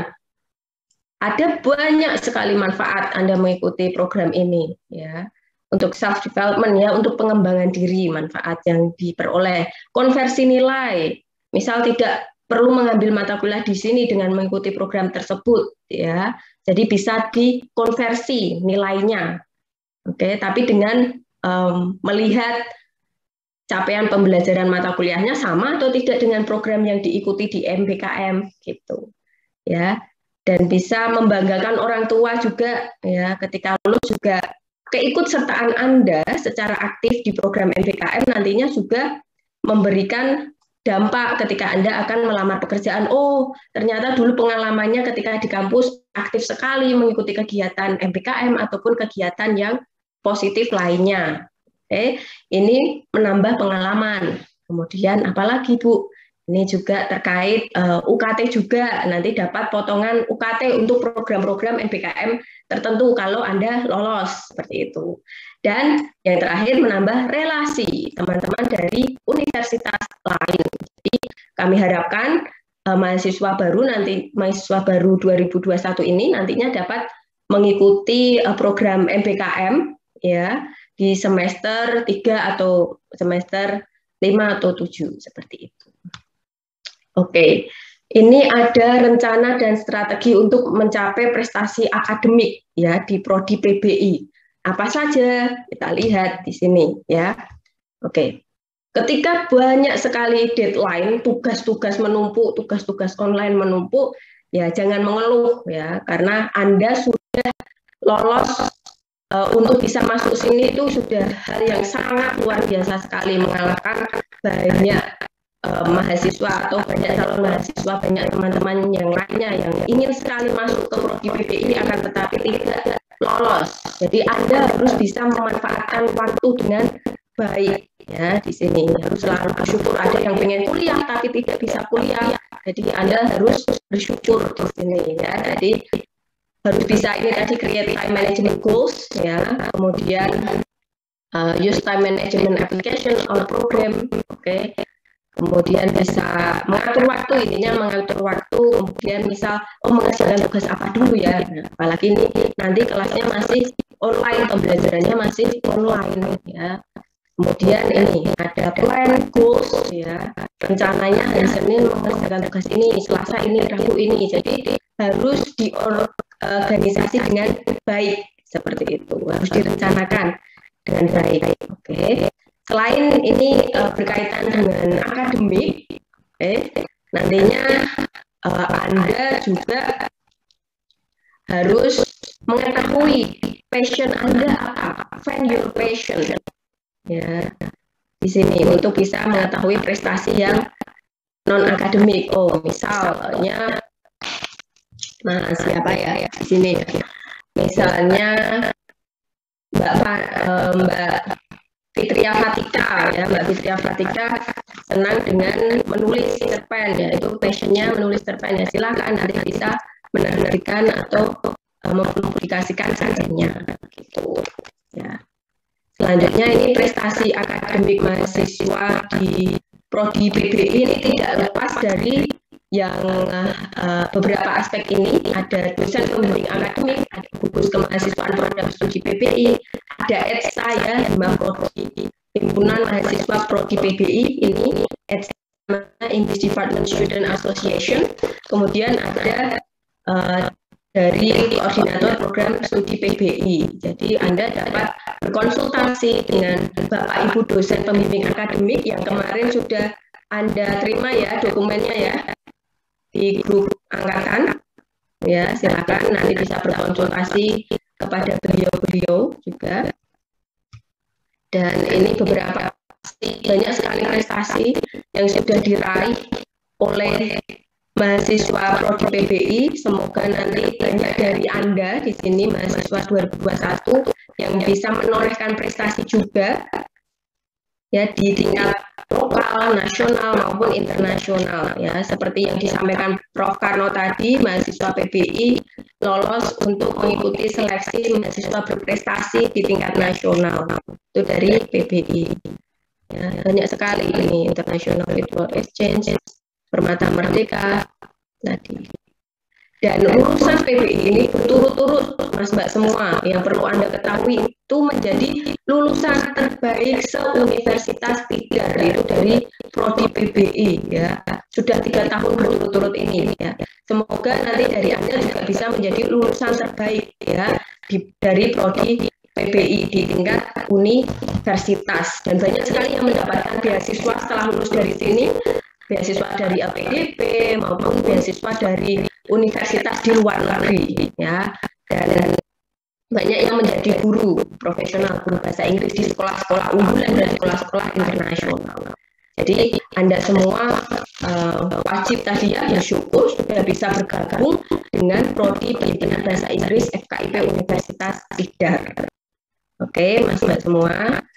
ada banyak sekali manfaat Anda mengikuti program ini ya. Untuk self development ya, untuk pengembangan diri, manfaat yang diperoleh, konversi nilai. Misal tidak perlu mengambil mata kuliah di sini dengan mengikuti program tersebut ya. Jadi bisa dikonversi nilainya. Oke, tapi dengan um, melihat capaian pembelajaran mata kuliahnya sama atau tidak dengan program yang diikuti di M B K M gitu. Ya. Dan bisa membanggakan orang tua juga ya, ketika lulus juga keikutsertaan Anda secara aktif di program M B K M nantinya juga memberikan dampak ketika Anda akan melamar pekerjaan. Oh, ternyata dulu pengalamannya ketika di kampus aktif sekali mengikuti kegiatan M B K M ataupun kegiatan yang positif lainnya. Oke, ini menambah pengalaman. Kemudian apalagi Bu? Ini juga terkait uh, U K T juga, nanti dapat potongan U K T untuk program-program M B K M tertentu kalau Anda lolos, seperti itu. Dan yang terakhir menambah relasi teman-teman dari universitas lain. Jadi kami harapkan uh, mahasiswa baru nanti, mahasiswa baru dua ribu dua puluh satu ini nantinya dapat mengikuti uh, program M B K M ya di semester tiga atau semester lima atau tujuh, seperti itu. Oke, ini ada rencana dan strategi untuk mencapai prestasi akademik ya di prodi P B I. Apa saja? Kita lihat di sini ya. Oke. Ketika banyak sekali deadline, tugas-tugas menumpuk, tugas-tugas online menumpuk, ya jangan mengeluh ya, karena Anda sudah lolos uh, untuk bisa masuk sini itu sudah hal yang sangat luar biasa sekali, mengalahkan banyak mahasiswa atau banyak calon mahasiswa, banyak teman-teman yang lainnya yang ingin sekali masuk ke prodi P B I akan tetapi tidak lolos Jadi Anda harus bisa memanfaatkan waktu dengan baik ya. Di sini harus selalu bersyukur. Ada yang pengen kuliah tapi tidak bisa kuliah, jadi Anda harus bersyukur di sini ya. Jadi harus bisa ini tadi create time management goals ya, kemudian uh, use time management application or program, oke. Okay. Kemudian bisa mengatur waktu, intinya mengatur waktu, kemudian misal oh mengerjakan tugas apa dulu ya, nah, apalagi ini nanti kelasnya masih online, pembelajarannya masih online ya. Kemudian ini ada plan, goals ya, rencananya hari Senin mengerjakan tugas ini, Selasa ini, Rabu ini, jadi harus diorganisasi dengan baik, seperti itu, harus direncanakan dengan baik, oke. Okay. Selain ini uh, berkaitan dengan akademik, eh, nantinya uh, Anda juga harus mengetahui passion Anda apa, find your passion, ya, di sini untuk bisa mengetahui prestasi yang non akademik. Oh, misalnya, nah siapa ya, ya di sini, misalnya Mbak uh, Mbak Fitria Fatika ya, Mbak Fitria Fatika senang dengan menulis cerpen ya, itu passionnya menulis cerpen ya, silakan nanti bisa menerbitkan atau uh, mempublikasikan cerpennya gitu ya. Selanjutnya ini prestasi akademik mahasiswa di prodi P B I ini tidak lepas dari yang uh, beberapa aspek ini. Ada dosen pembimbing akademik, ada gugus kemahasiswaan program studi P B I, ada E T S A ya, Hima Prodi Himpunan Mahasiswa Prodi P B I ini, E T S A English Department Student Association, kemudian ada uh, dari koordinator program studi P B I. Jadi Anda dapat berkonsultasi dengan Bapak Ibu dosen pembimbing akademik yang kemarin sudah Anda terima ya dokumennya ya di grup angkatan ya, silakan nanti bisa berkonsultasi kepada beliau-beliau juga. Dan ini beberapa banyak sekali prestasi yang sudah diraih oleh mahasiswa prodi P B I. Semoga nanti banyak dari Anda di sini mahasiswa dua ribu dua puluh satu yang bisa menorehkan prestasi juga ya di tingkat lokal, nasional maupun internasional ya, seperti yang disampaikan Profesor Karno tadi, mahasiswa P B I lolos untuk mengikuti seleksi mahasiswa berprestasi di tingkat nasional itu dari P B I ya, banyak sekali ini, International Virtual Exchange, Permata Merdeka tadi. Dan lulusan P B I ini berturut-turut Mas Mbak semua yang perlu Anda ketahui itu menjadi lulusan terbaik se-Universitas Tidar itu dari prodi P B I ya, sudah tiga tahun berturut-turut ini ya. Semoga nanti dari Anda juga bisa menjadi lulusan terbaik ya di, dari prodi P B I di tingkat universitas, dan banyak sekali yang mendapatkan beasiswa setelah lulus dari sini, beasiswa dari L P D P maupun beasiswa dari universitas di luar negeri ya, dan banyak yang menjadi guru profesional, guru bahasa Inggris di sekolah-sekolah unggulan dan sekolah-sekolah internasional. Jadi Anda semua uh, wajib tadi ya bersyukur sudah bisa bergabung dengan prodi pendidikan bahasa Inggris F K I P Universitas Tidar. Oke, Mas Mbak semua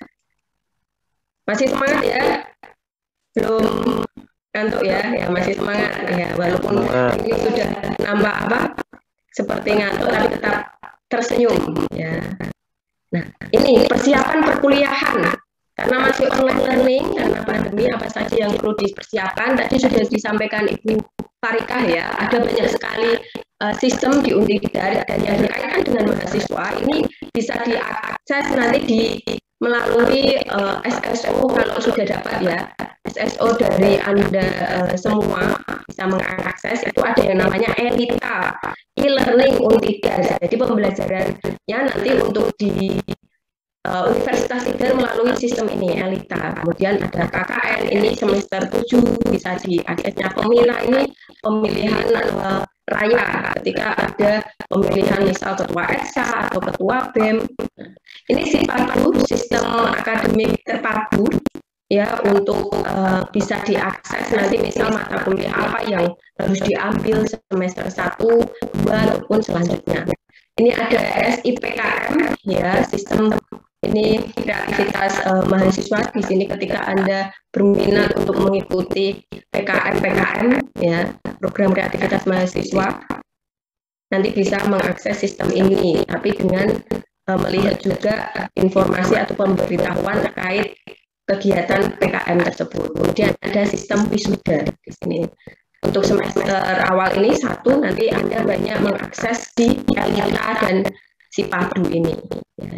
masih semangat ya? Belum ngantuk ya? Ya masih semangat ya, walaupun ini sudah nampak apa seperti ngantuk tapi tetap tersenyum ya. Nah, ini persiapan perkuliahan karena masih online learning karena pandemi, apa saja yang perlu dipersiapkan tadi sudah disampaikan Ibu Farikah ya. Ada banyak sekali uh, sistem di Untidar dan yang berkaitan dengan mahasiswa ini bisa diakses nanti di melalui uh, S S O kalau sudah dapat ya. S S O dari Anda uh, semua bisa mengakses, itu ada yang namanya ELITA, e-learning Untidar. Jadi pembelajarannya nanti untuk di uh, Universitas Tidar melalui sistem ini ELITA. Kemudian ada K K N ini semester tujuh bisa diaksesnya. Pemila ini pemilihan uh, raya ketika ada pemilihan misal ketua E T S A atau ketua B E M. Ini Sipadu, sistem akademik terpadu ya, untuk uh, bisa diakses nanti misal mata kuliah apa yang harus diambil semester satu, dua ataupun selanjutnya. ini ada S I P K M ya, sistem ini kreativitas uh, mahasiswa. Di sini ketika Anda berminat untuk mengikuti P K M P K M ya, program kreativitas mahasiswa, nanti bisa mengakses sistem ini, tapi dengan uh, melihat juga informasi atau pemberitahuan terkait kegiatan P K M tersebut. Kemudian ada sistem wisuda di sini. Untuk semester awal ini satu, nanti Anda banyak mengakses di L I T A dan Sipadu ini. Ya,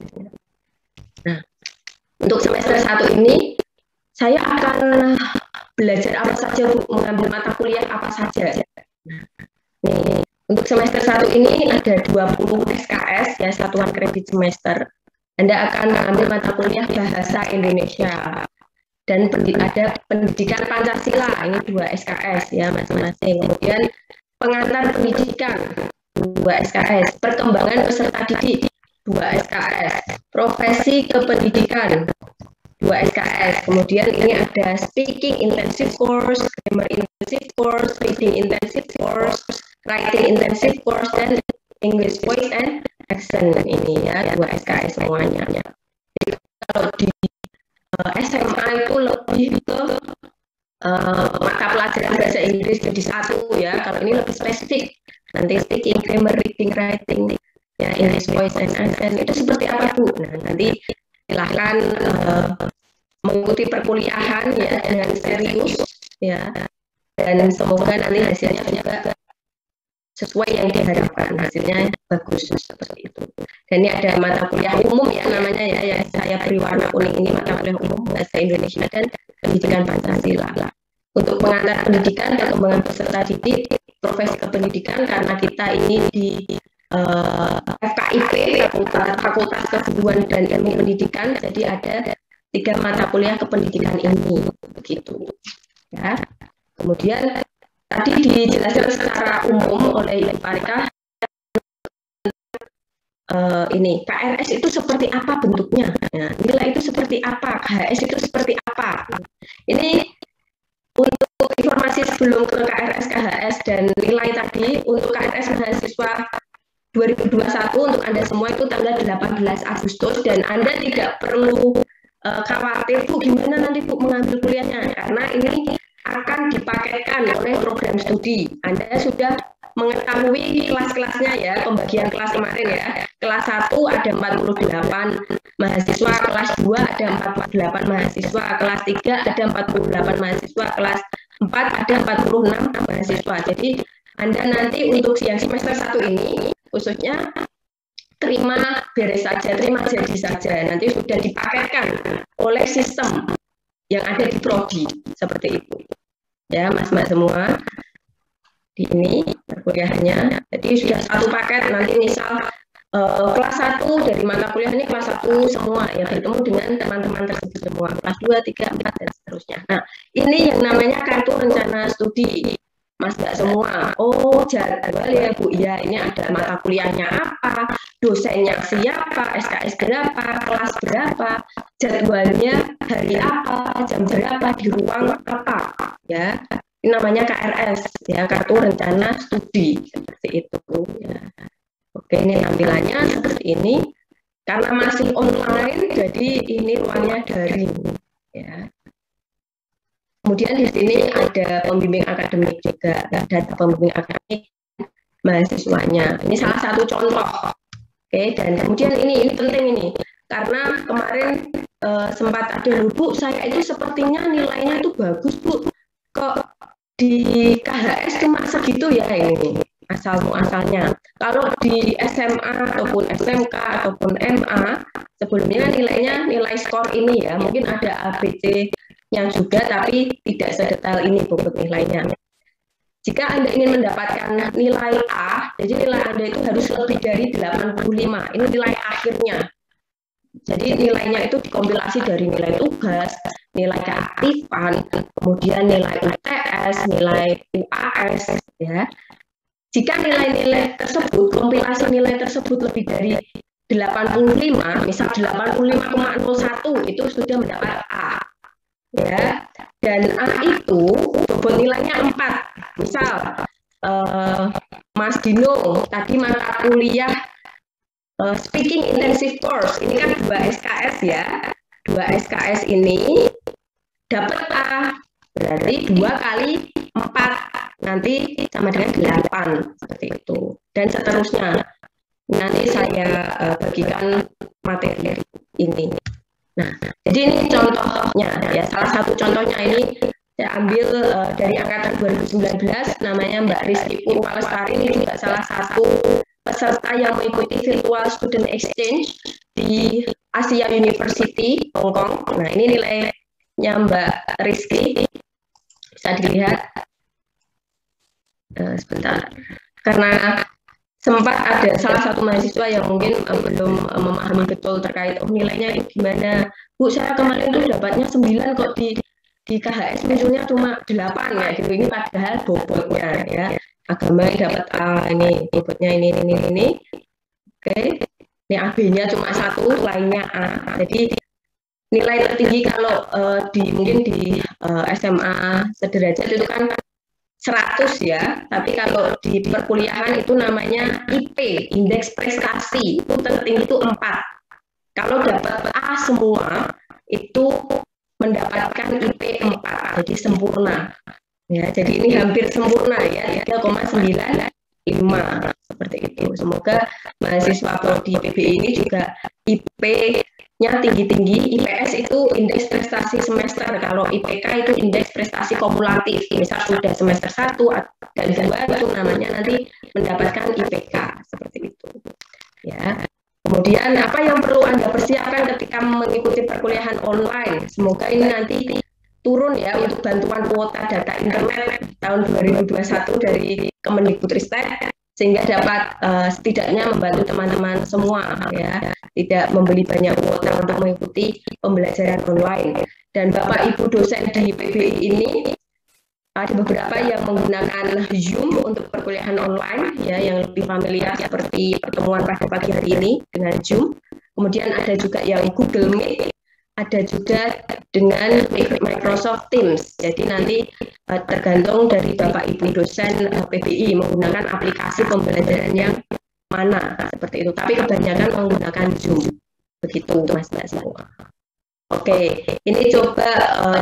nah, untuk semester satu ini saya akan belajar apa saja, Bu, mengambil mata kuliah apa saja. Nah, nih, untuk semester satu ini ada dua puluh S K S ya, satuan kredit semester. Anda akan mengambil mata kuliah bahasa Indonesia dan ada pendidikan Pancasila, ini dua S K S ya masing-masing. Kemudian pengantar pendidikan dua S K S, perkembangan peserta didik dua S K S, profesi kependidikan dua S K S. Kemudian ini ada speaking intensive course, grammar intensive course, reading intensive course, writing intensive course, dan English voice and accent ini ya, dua S K S semuanya. Jadi kalau di uh, S M A itu lebih ke uh, mata pelajaran bahasa Inggris jadi satu ya. Kalau ini lebih spesifik, nanti speaking, grammar, reading, writing, ya English voice and accent itu seperti apa, Bu? Nah, nanti silahkan uh, mengikuti perkuliahan ya dengan serius ya, dan semoga nanti hasilnya juga sesuai yang diharapkan, hasilnya bagus seperti itu. Dan ini ada mata kuliah umum ya namanya ya, ya saya beri warna kuning ini, mata kuliah umum bahasa Indonesia dan pendidikan Pancasila. Untuk pengantar pendidikan, perkembangan peserta didik, profesi kependidikan, karena kita ini di uh, F K I P, Fakultas, Fakultas Keguruan dan Ilmu Pendidikan, jadi ada tiga mata kuliah kependidikan ini, begitu ya. Kemudian tadi dijelaskan secara umum oleh Ibu Parika, uh, ini K R S itu seperti apa bentuknya, ya, nilai itu seperti apa, K H S itu seperti apa. Ini untuk informasi sebelum ke K R S, K H S dan nilai tadi. Untuk K R S mahasiswa dua ribu dua puluh satu untuk Anda semua itu tanggal delapan belas Agustus, dan Anda tidak perlu uh, khawatir, Bu, gimana nanti Bu mengambil kuliahnya, karena ini akan dipaketkan oleh program studi. Anda sudah mengetahui kelas-kelasnya ya, pembagian kelas kemarin ya. Kelas satu ada empat puluh delapan mahasiswa, kelas dua ada empat puluh delapan mahasiswa, kelas tiga ada empat puluh delapan mahasiswa, kelas empat ada empat puluh enam mahasiswa. Jadi Anda nanti untuk yang semester satu ini khususnya terima beres saja, terima jadi saja. Nanti sudah dipaketkan oleh sistem yang ada di prodi seperti itu ya, mas-mas semua di ini perkuliahannya. Jadi sudah satu paket. Nanti misal uh, kelas satu dari mata kuliah ini kelas satu semua ya, bertemu dengan teman-teman tersebut semua, kelas dua, tiga, empat dan seterusnya. Nah, ini yang namanya kartu rencana studi, mas mbak semua. Oh, jadwal ya, Bu, ya ini ada mata kuliahnya apa, dosennya siapa, S K S berapa, kelas berapa, jadwalnya hari apa, jam berapa, di ruang apa ya. Ini namanya K R S ya, kartu rencana studi seperti itu ya. Oke, ini tampilannya seperti ini. Karena masih online, jadi ini ruangnya daring ya. Kemudian di sini ada pembimbing akademik juga, data pembimbing akademik mahasiswanya. Ini salah satu contoh. Oke, dan kemudian ini ini penting ini, karena kemarin uh, sempat ada, Bu, saya itu sepertinya nilainya itu bagus, Bu, kok di K H S cuma segitu ya ini asal muasalnya. Kalau di S M A ataupun S M K ataupun M A sebelumnya nilainya nilai skor ini ya, mungkin ada A B C-nya juga, tapi tidak sedetail ini bobot nilainya. Jika Anda ingin mendapatkan nilai A, jadi nilai Anda itu harus lebih dari delapan puluh lima. Ini nilai akhirnya. Jadi nilainya itu dikompilasi dari nilai tugas, nilai keaktifan, kemudian nilai U T S, nilai U A S ya. Jika nilai-nilai tersebut, kompilasi nilai tersebut lebih dari delapan puluh lima, misal delapan puluh lima koma nol satu, itu sudah mendapat A. Ya. Dan A itu bobot nilainya empat. Misal uh, Mas Dino tadi mata kuliah uh, speaking intensive course ini kan dua S K S ya, dua S K S ini dapat A, berarti dua kali empat nanti sama dengan delapan seperti itu, dan seterusnya. Nanti saya uh, bagikan materi ini. Nah, jadi ini contohnya ya, salah satu contohnya ini saya ambil uh, dari angkatan dua ribu sembilan belas, namanya Mbak Rizky Purwa Lestari, ini juga salah satu peserta yang mengikuti virtual student exchange di Asia University Hong Kong. Nah, ini nilainya Mbak Rizky, bisa dilihat. Uh, sebentar, karena sempat ada salah satu mahasiswa yang mungkin uh, belum uh, memahami betul terkait oh nilainya itu gimana. Bu, saya kemarin tuh dapatnya sembilan kok di di K H S munculnya cuma delapan ya gitu. Ini padahal bobotnya ya. Agama dapat A, ini bobotnya ini ini ini. Oke. Ini A B-nya cuma satu, lainnya A. Jadi nilai tertinggi kalau uh, di mungkin di uh, S M A sederajat itu kan seratus ya, tapi kalau di perkuliahan itu namanya I P, indeks prestasi, itu tertinggi itu empat. Kalau dapat A semua, itu mendapatkan I P empat, jadi sempurna. Ya, jadi ini hampir sempurna ya, tiga koma sembilan lima, seperti itu. Semoga mahasiswa prodi P B I ini juga I P-nya tinggi-tinggi. I P S itu indeks prestasi semester, kalau I P K itu indeks prestasi kumulatif. Misal sudah semester satu dan dua itu namanya nanti mendapatkan I P K, seperti itu. Ya. Kemudian apa yang perlu Anda persiapkan ketika mengikuti perkuliahan online? Semoga ini nanti turun ya untuk bantuan kuota data internet tahun dua ribu dua puluh satu dari Kemendikbudristek, sehingga dapat uh, setidaknya membantu teman-teman semua ya, tidak membeli banyak kuota untuk mengikuti pembelajaran online. Dan Bapak Ibu dosen di P B I ini ada beberapa yang menggunakan Zoom untuk perkuliahan online ya, yang lebih familiar seperti pertemuan pada pagi hari ini dengan Zoom. Kemudian ada juga yang Google Meet, ada juga dengan Microsoft Teams. Jadi nanti uh, tergantung dari Bapak Ibu dosen uh, P B I menggunakan aplikasi pembelajaran yang mana, seperti itu. Tapi kebanyakan menggunakan Zoom. Begitu Mas Mbak semua. Oke, ini coba uh,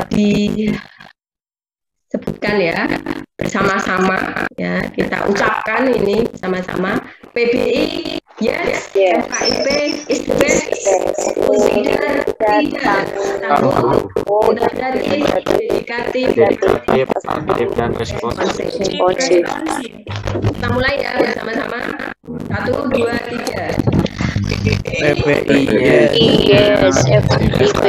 disebutkan ya bersama-sama ya, kita ucapkan ini sama-sama. P B I yes, yes. F K I P is the best. Consider tidak, namun integratif, dedikatif, aktif dan responsif. Kita mulai ya bersama-sama. Satu, dua, tiga. P B I yes, F K I P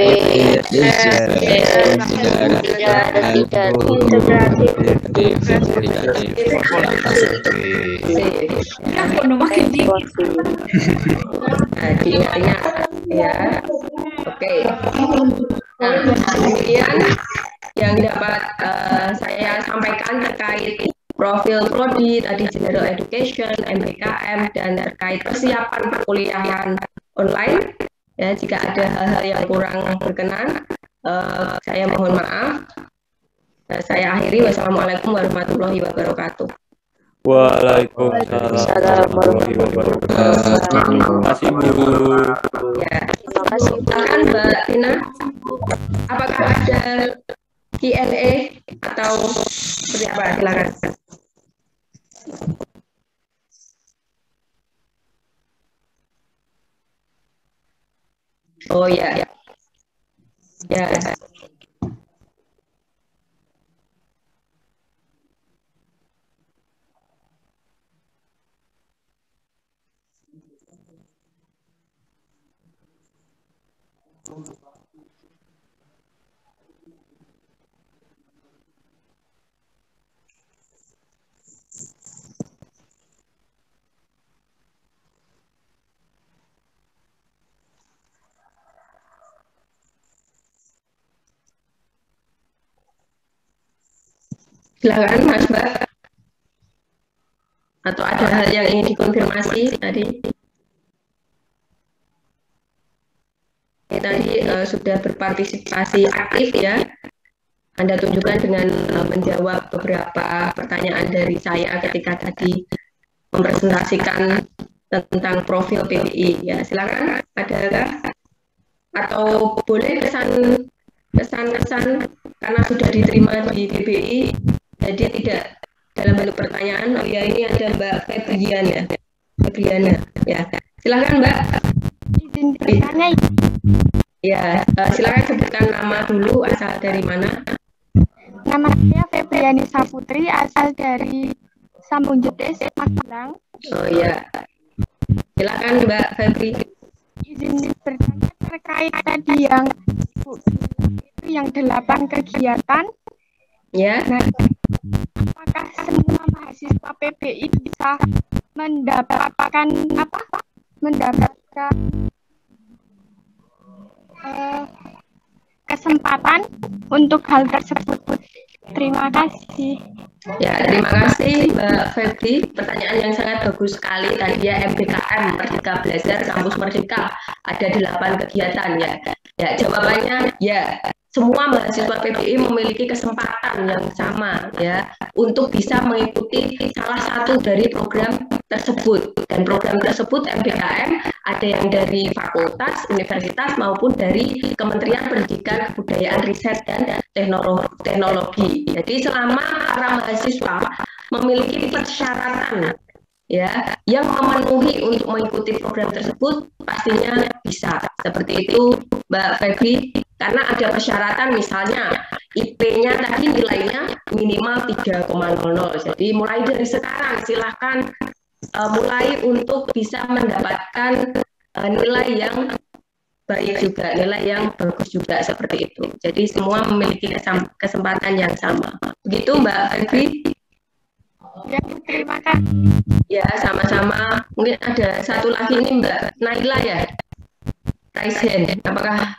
Nah, diingat-ingat ya. Oke. Nah, kemudian yang dapat uh, saya sampaikan terkait profil prodi tadi general education, M B K M, dan terkait persiapan perkuliahan online. Ya, jika ada hal-hal yang kurang berkenan, uh, saya mohon maaf. Nah, saya akhiri. Wassalamualaikum warahmatullahi wabarakatuh. Waalaikumsalam warahmatullahi wabarakatuh. Terima kasih Bu. Ya, terima kasih. Silakan Mbak Tina. Apakah ada Q and A atau seperti apa? Silakan. Oh ya, ya. Ya. Silakan Mas Mbak. Atau ada hal yang ingin dikonfirmasi tadi? Ya, tadi uh, sudah berpartisipasi aktif ya. Anda tunjukkan dengan uh, menjawab beberapa pertanyaan dari saya ketika tadi mempresentasikan tentang profil P B I. Ya, silakan. Adakah atau boleh kesan kesan-kesan karena sudah diterima di P B I, jadi tidak dalam bentuk pertanyaan. Oh ya, ini ada Mbak Febriana. Febriana, ya. Silakan Mbak. Izin bertanya. Ya, uh, silakan sebutkan nama dulu, asal dari mana. Nama saya Febriani Saputri, asal dari Sambung Jetis, Magelang. Oh ya, silakan Mbak Febri. Izin bertanya terkait tadi yang Bu, itu yang delapan kegiatan. Ya. Nah, apakah semua mahasiswa P B I bisa mendapatkan apa? Mendapatkan uh, kesempatan untuk hal tersebut. Terima kasih. Ya, terima kasih Mbak Febri. Pertanyaan yang sangat bagus sekali tadi ya, M B K M Merdeka Belajar Kampus Merdeka ada delapan kegiatan ya. Ya, jawabannya ya. Semua mahasiswa P B I memiliki kesempatan yang sama ya untuk bisa mengikuti salah satu dari program tersebut, dan program tersebut M B K M ada yang dari fakultas, universitas maupun dari Kementerian Pendidikan, Kebudayaan, Riset dan Teknologi. Jadi selama para mahasiswa memiliki persyaratan ya yang memenuhi untuk mengikuti program tersebut, pastinya bisa. Seperti itu Mbak Febri. Karena ada persyaratan, misalnya I P-nya tadi nilainya minimal tiga koma nol nol. Jadi mulai dari sekarang silahkan uh, mulai untuk bisa mendapatkan uh, nilai yang baik juga, nilai yang bagus juga, seperti itu. Jadi semua memiliki kesempatan yang sama. Begitu Mbak Febri? Ya, terima kasih. Ya, sama-sama. Mungkin ada satu lagi ini Mbak Naila ya. Raise hand. Apakah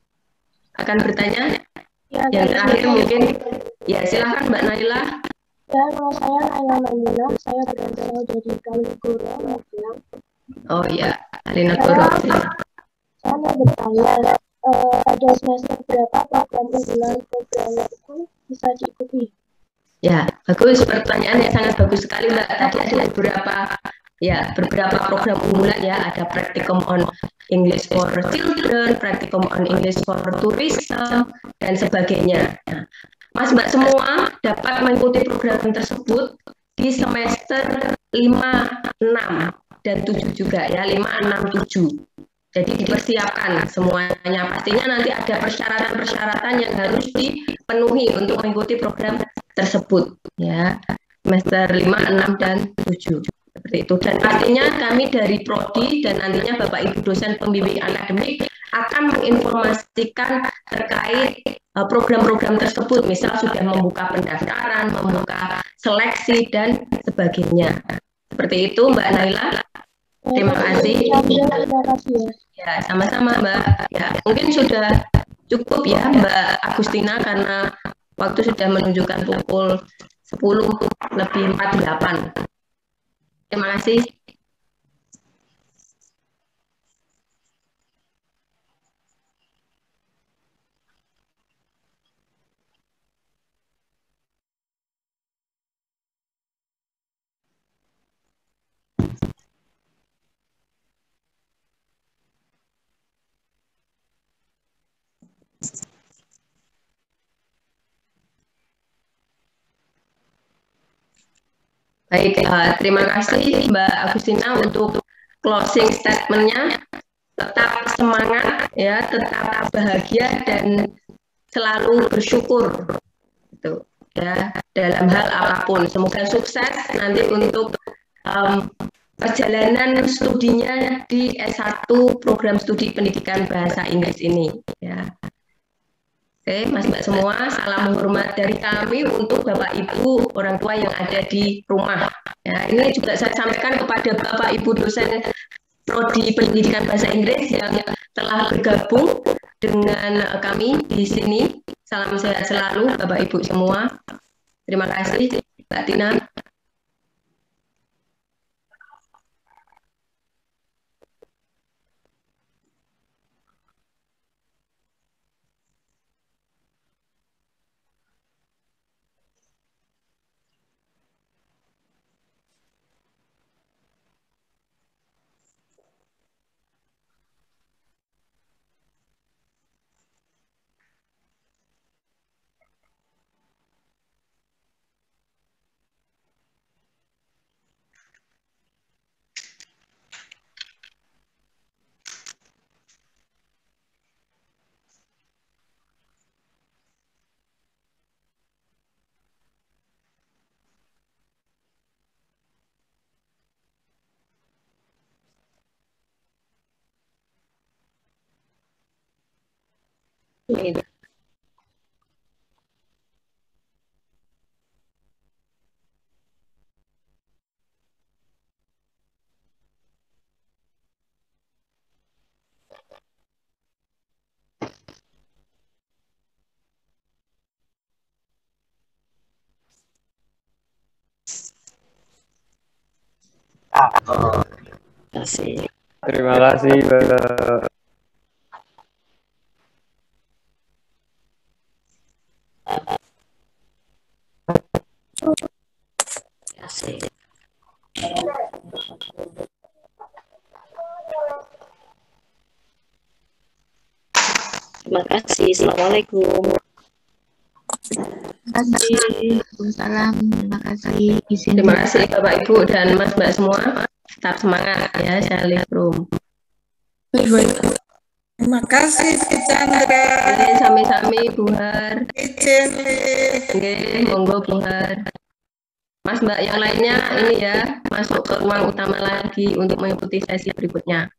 akan bertanya? Ya, yang terakhir mungkin, ya silahkan Mbak Naila. Ya, nama saya Naila Manila, saya berasal dari Kaligoro, Magelang. Oh ya, Kaligoro. Saya mau bertanya, uh, pada semester berapa program unggulan program itu bisa diikuti? Ya, bagus, pertanyaan yang sangat bagus sekali Mbak. Tadi ada beberapa ya beberapa program unggulan ya, ada Practicum on English for Children, Practicum on English for Tourism dan sebagainya. Nah, Mas Mbak semua dapat mengikuti program tersebut di semester lima, enam dan tujuh juga ya, lima, enam, tujuh. Jadi dipersiapkan semuanya. Pastinya nanti ada persyaratan-persyaratan yang harus dipenuhi untuk mengikuti program tersebut ya. Semester lima, enam dan tujuh. Seperti itu. Dan pastinya kami dari Prodi dan nantinya Bapak Ibu dosen pembimbing akademik akan menginformasikan terkait program-program tersebut, misal sudah membuka pendaftaran, membuka seleksi dan sebagainya. Seperti itu Mbak Naila. Terima kasih. Ya, sama-sama Mbak. Ya, mungkin sudah cukup ya Mbak Agustina karena waktu sudah menunjukkan pukul sepuluh lebih empat puluh delapan. Terima kasih. Baik, uh, terima kasih Mbak Agustina untuk closing statement-nya. Tetap semangat, ya, tetap bahagia dan selalu bersyukur, gitu, ya, dalam hal apapun. Semoga sukses nanti untuk um, perjalanan studinya di S satu program studi pendidikan bahasa Inggris ini, ya. Oke, Mas Mbak semua, salam hormat dari kami untuk Bapak Ibu orang tua yang ada di rumah. Ya, ini juga saya sampaikan kepada Bapak Ibu dosen Prodi Pendidikan Bahasa Inggris yang telah bergabung dengan kami di sini. Salam sehat selalu Bapak Ibu semua. Terima kasih Mbak Tina. Terima kasih, Bapak. Terima kasih. Assalamualaikum. Terima kasih. Waalaikumsalam. Terima kasih. Izin Terima kasih Bapak Ibu dan Mas Mbak semua. Tetap semangat ya, Salih Room. Terima kasih Bu Chandra. Oke, sami-sami Bu Har. Izin. Oke, monggo Bu Har. Mas Mbak yang lainnya ini ya, masuk ke ruang utama lagi untuk mengikuti sesi berikutnya.